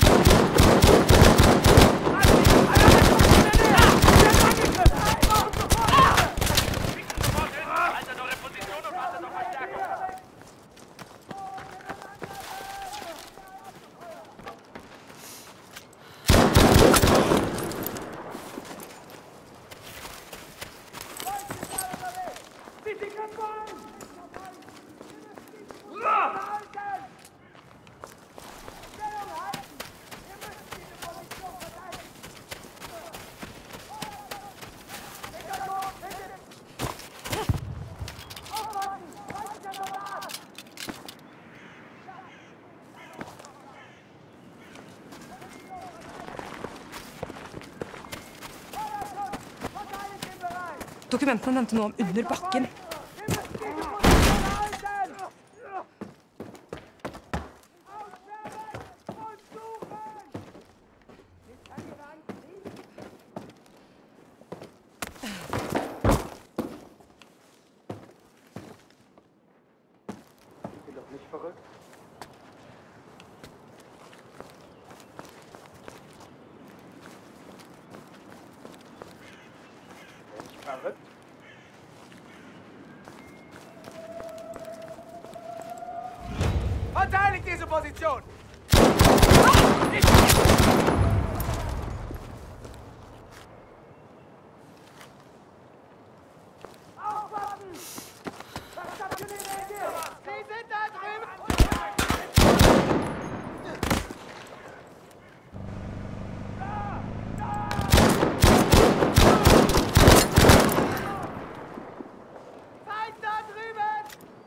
Haltet eure Position und wartet auf Verstärkung! Dokumentene nevnte noe om under bakken. Ich bin doch nicht verrückt. Verrückt? Verteidigt diese Position! Aufpassen! Stationiert hier! Sie sind da drüben! Feind da drüben!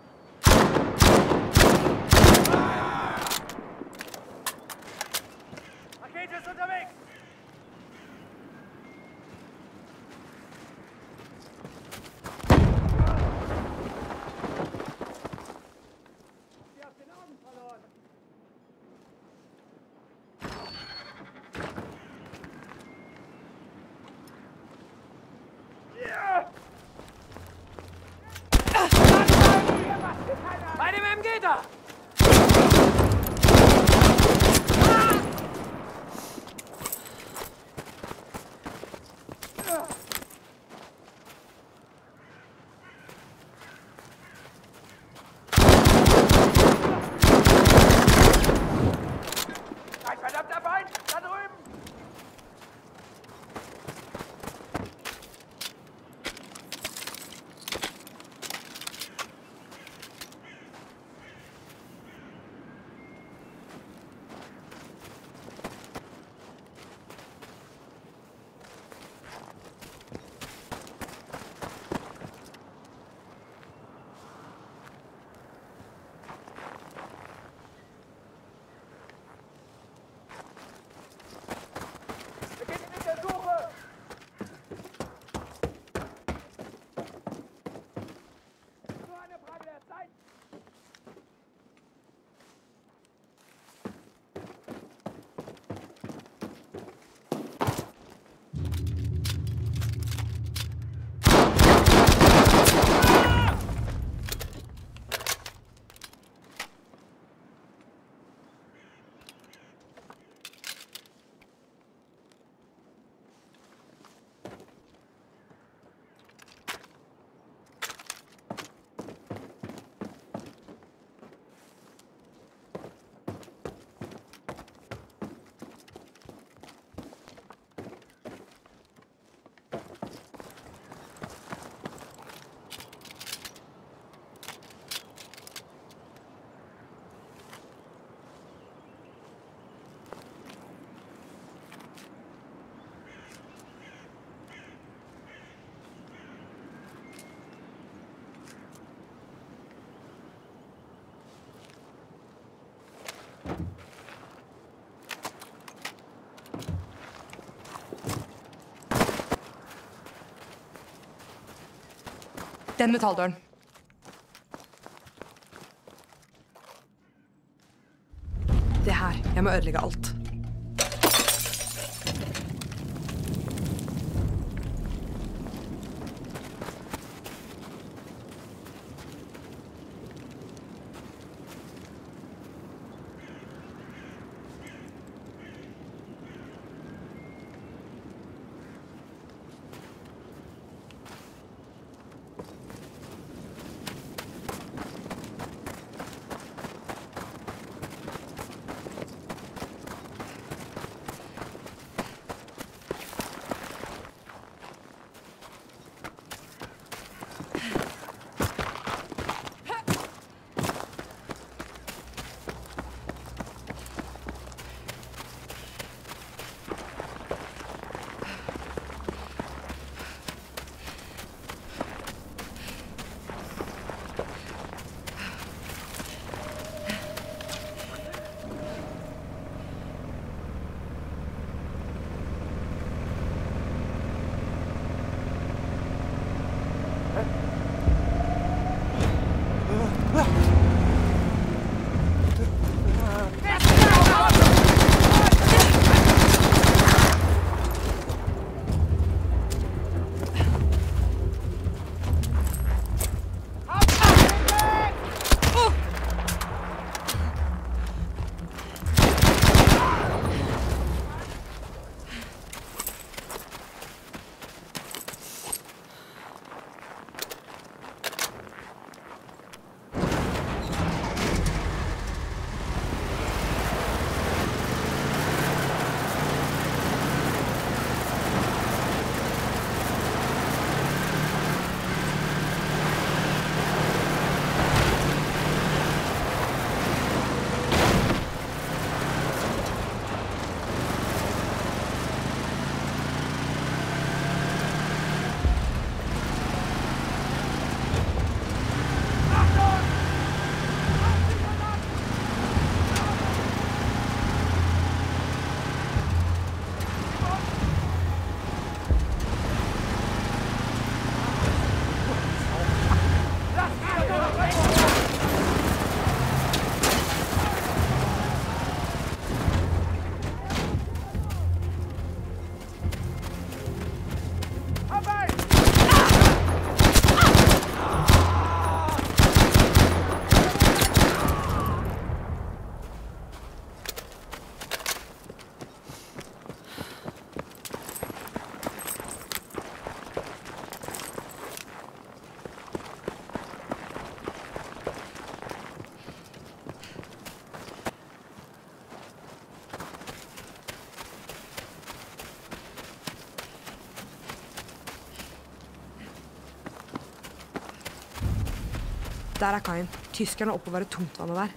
Rakete ist unterwegs! Sie aus den Augen verloren! Bei dem M G da! Ein verdammter Feind! Da drüben! Beginnt mit der Suche! Nur eine Frage der Zeit! Den metalldøren. Det her. Jeg må ødelegge alt. Der er kaien. Tyskerne oppbevarer tungtvannet der.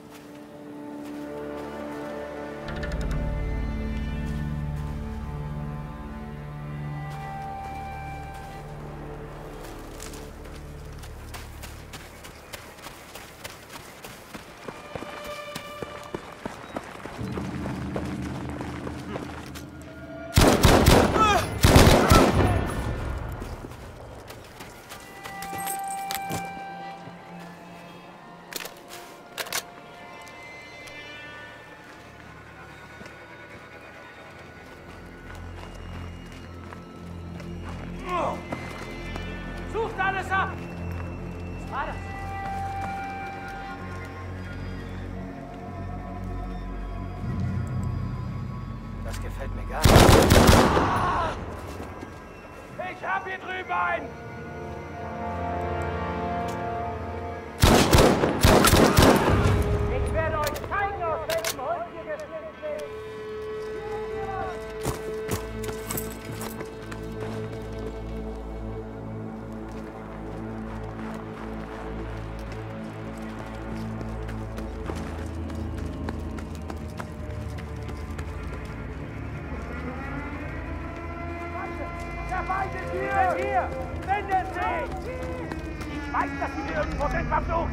Sucht alles ab! Was war das? Das gefällt mir gar nicht. Ich hab hier drüben einen! Ich werde euch zeigen, aus welchem Holz ihr geschnitzt seht! Der Feind ist hier! Hier! Wenden Sie! Ich weiß, dass Sie mir irgendwo sind versucht!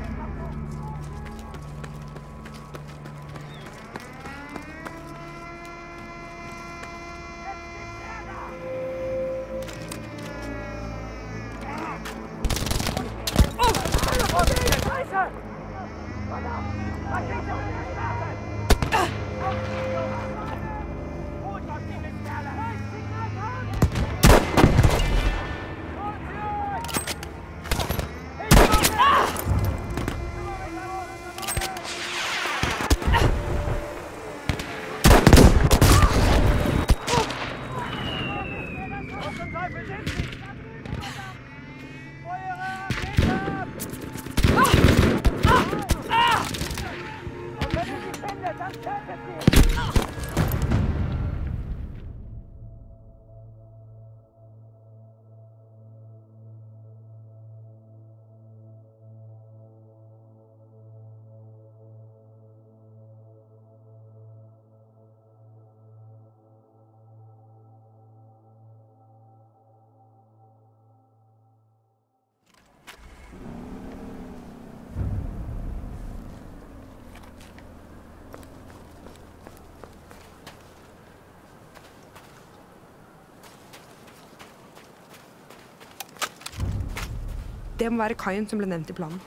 Scheiße! Verdammt! Was geht auf die Straße? Gut, was die mit Kerle! Det må være kaien som ble nevnt i planen.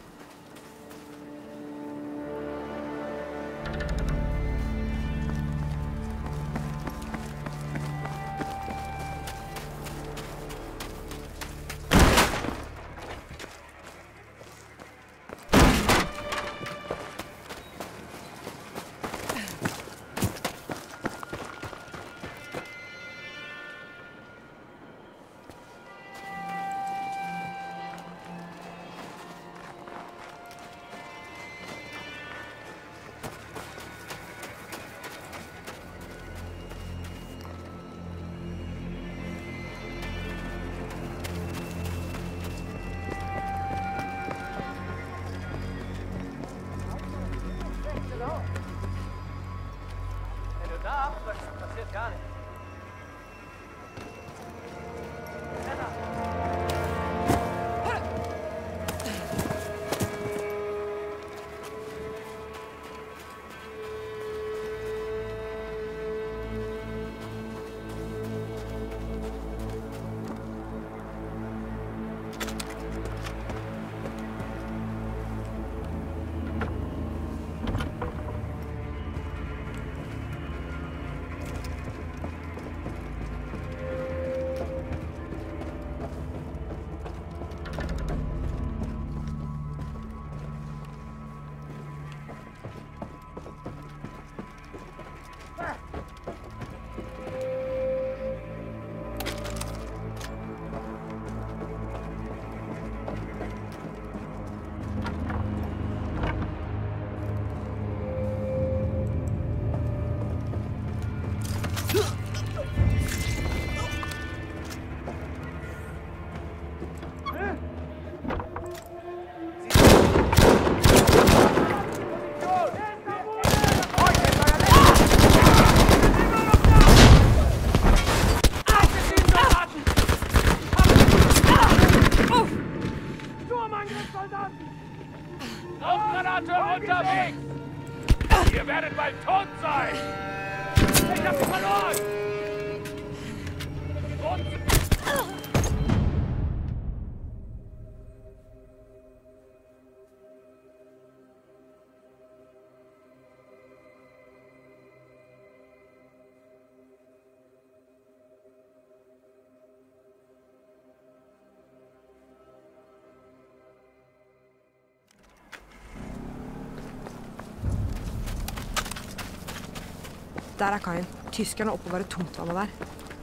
Granate unterwegs! Ihr werdet bald tot sein! Ich hab sie verloren! Und... Der er kaien. Tyskerne oppover tungtvannet der.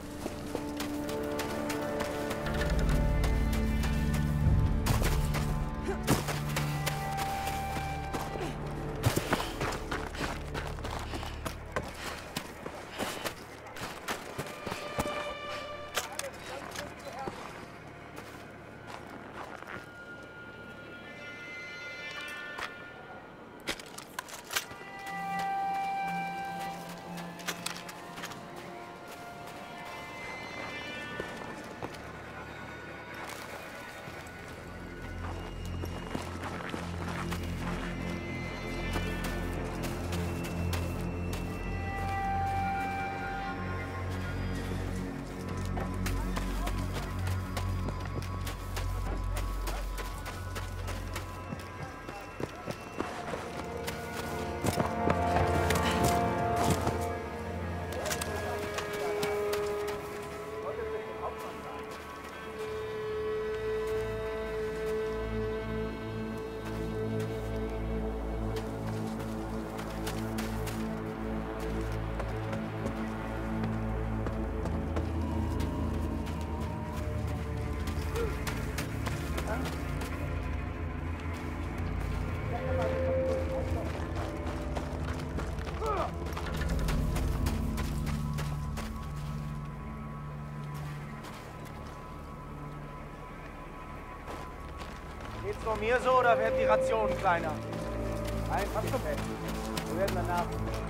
Geht's nur mir so oder werden die Rationen kleiner? Einfach so fest. Wir werden danach.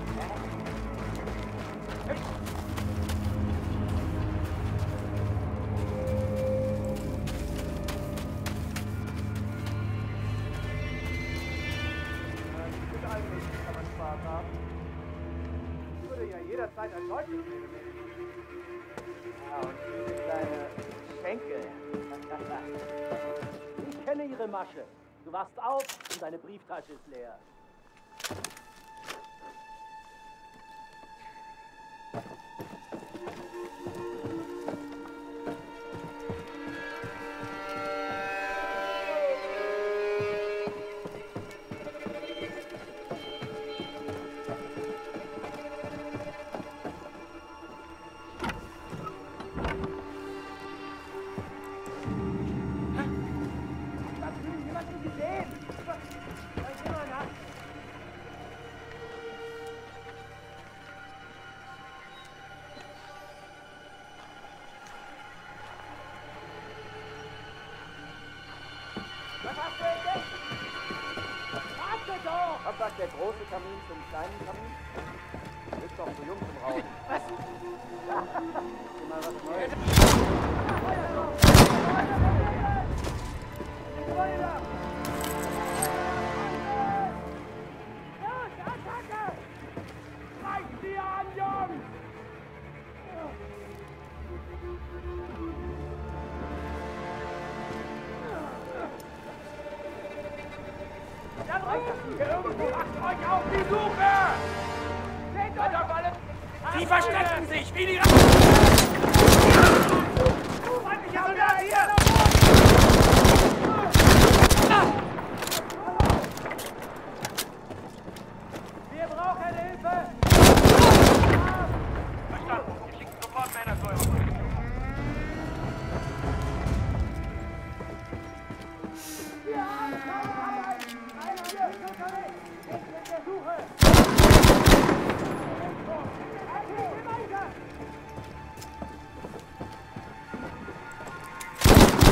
Mit allen Menschen kann man Spaß haben. Ich würde ja jederzeit ein deutsches Leben nehmen. Ja, und diese kleine Schenkel. Ich kenne Ihre Masche. Du wachst auf und deine Brieftasche ist leer. Was hast du entdeckt? Warte doch! Was sagt der große Kamin zum kleinen Kamin? Du bist doch zu jung zum Rauchen. Was? Geh mal was Neues. Los, Attacke! Greift sie an, Jungs! Dann ruft ihr irgendwo, macht euch auf die Suche! Seht euch auf alle! Sie verstecken sich, wie die... Feindlicher Soldat hier! Wir brauchen Hilfe! Verstanden, wir schicken sofort Männer zu eurem Rücken. Wir haben keine Arbeit! Einer hier ist unterwegs! Ich bin der Suche! Weiter!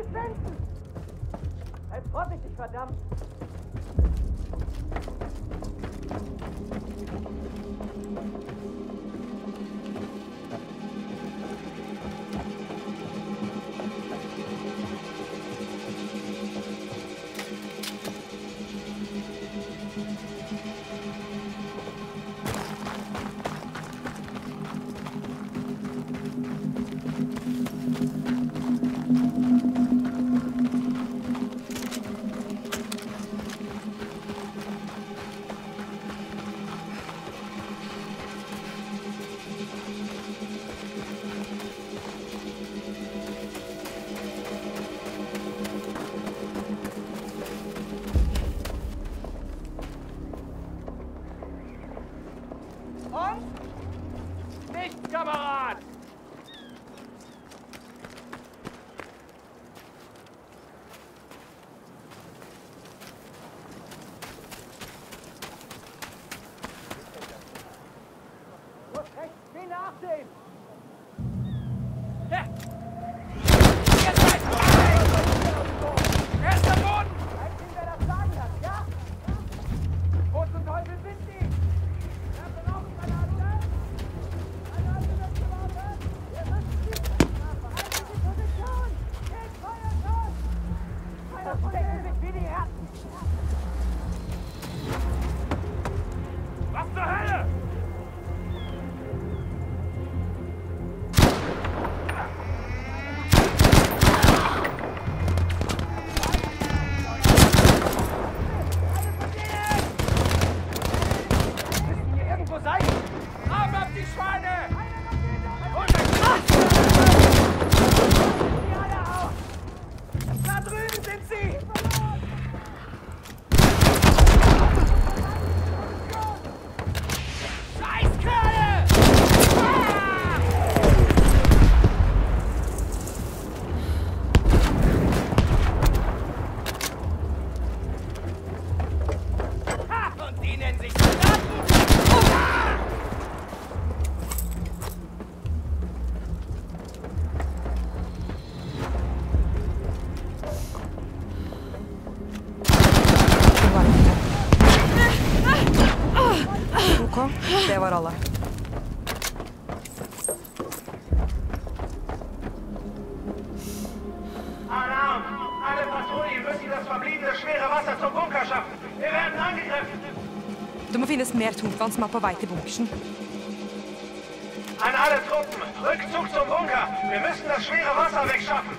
wenden! Seid vorsichtig, verdammt! Nichts, Kamerad! Los, rechts, geh nach dem! Ja. Jetzt seid frei! Erster Boden! Zeigt ihm, wer das Sagen hat, ja? Wo zum Teufel sind die? Werfen auf, Granaten! Granaten wird geworfen! Wir müssen sie treffen! Behalten die Position! Geht Feuer los! Verstecken sich wie die Ratten! Was zur Hölle? Müssen hier irgendwo sein! Arm ab die Schweine! Die alle auf! Da drüben sind sie! Scheißkerle! Ha! Und die nennen sich Soldaten! OK, det var alle. Alarm! Alle Patrouillen müssen das verbliebene schwere Wasser zum Bunker schaffen. Wir werden angegriffen. Det må finnes mer tungtvann som er på vei til bunkersen. An alle Truppen, Rückzug zum Bunker. Wir müssen das schwere Wasser wegschaffen.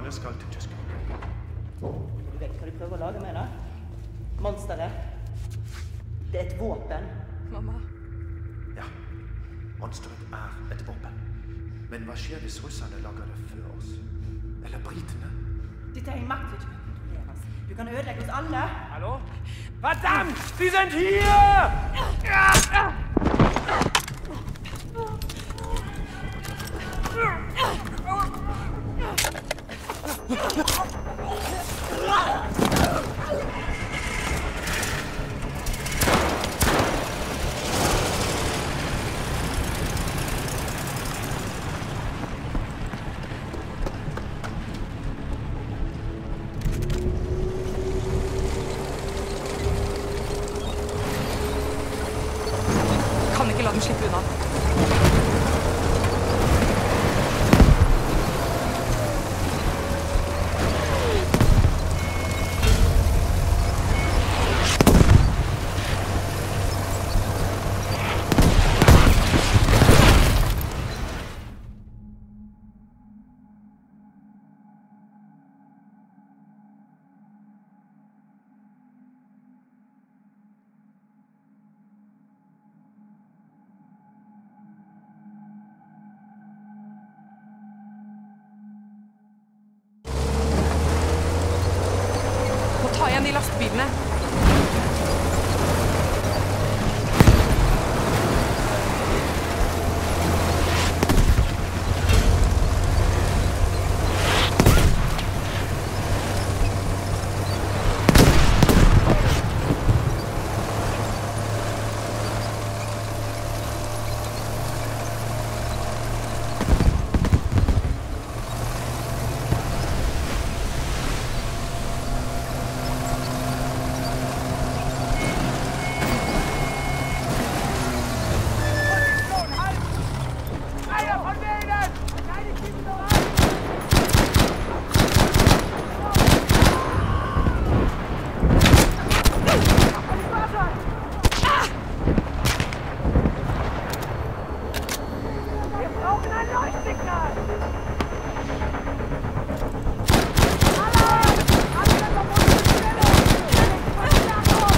Landet skal til Tyskland. Du vet hva de prøver å lage med det? Monsteret. Det er et våpen. Mamma. Ja, monsteret er et våpen. Men hva skjer hvis russerne lager det før oss? Eller britene? Dette er en makt vi ikke kan kontrolleres. Du kan ødelegge oss alle. Hallo? Verdammt! Sie sind hier! Kan ikke la den slippe unna. Må ta igjen de lastebilene. Einer von denen! Keine Kiste rein! Wir brauchen ein Leuchtsignal! Alarm! Alle verbunden Stellung! Verstärkung!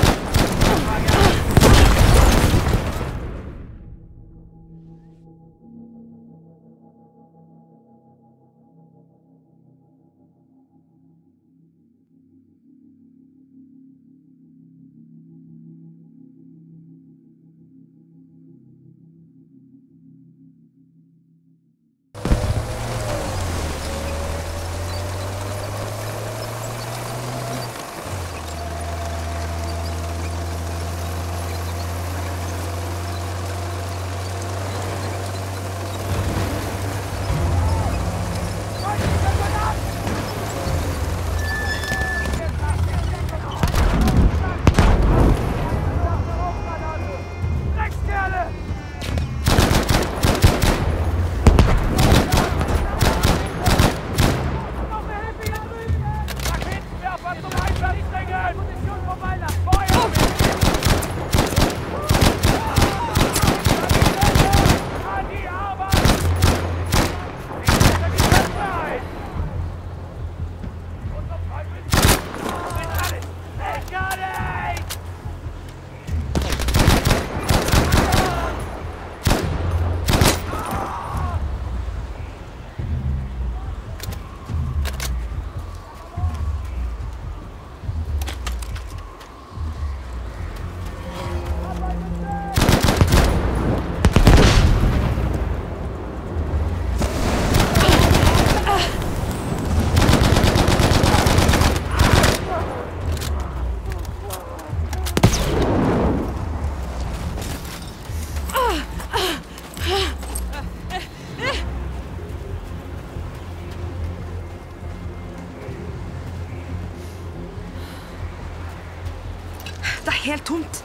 Det er helt tomt.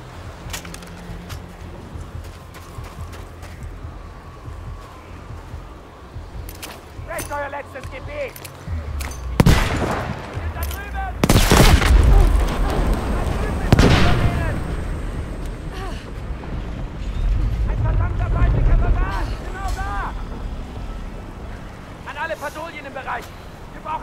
Sprecht euer letztes Gebet! Sind da drüben! Ein verdammter feindlicher Soldat! Genau da! An alle Patrouillen im Bereich! Wir brauchen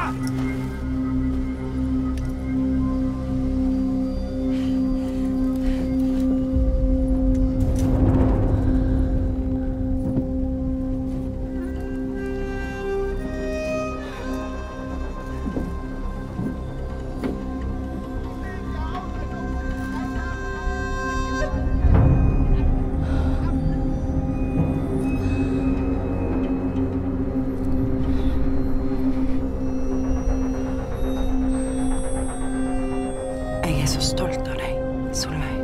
Jeg er så stolt av deg, Solveig.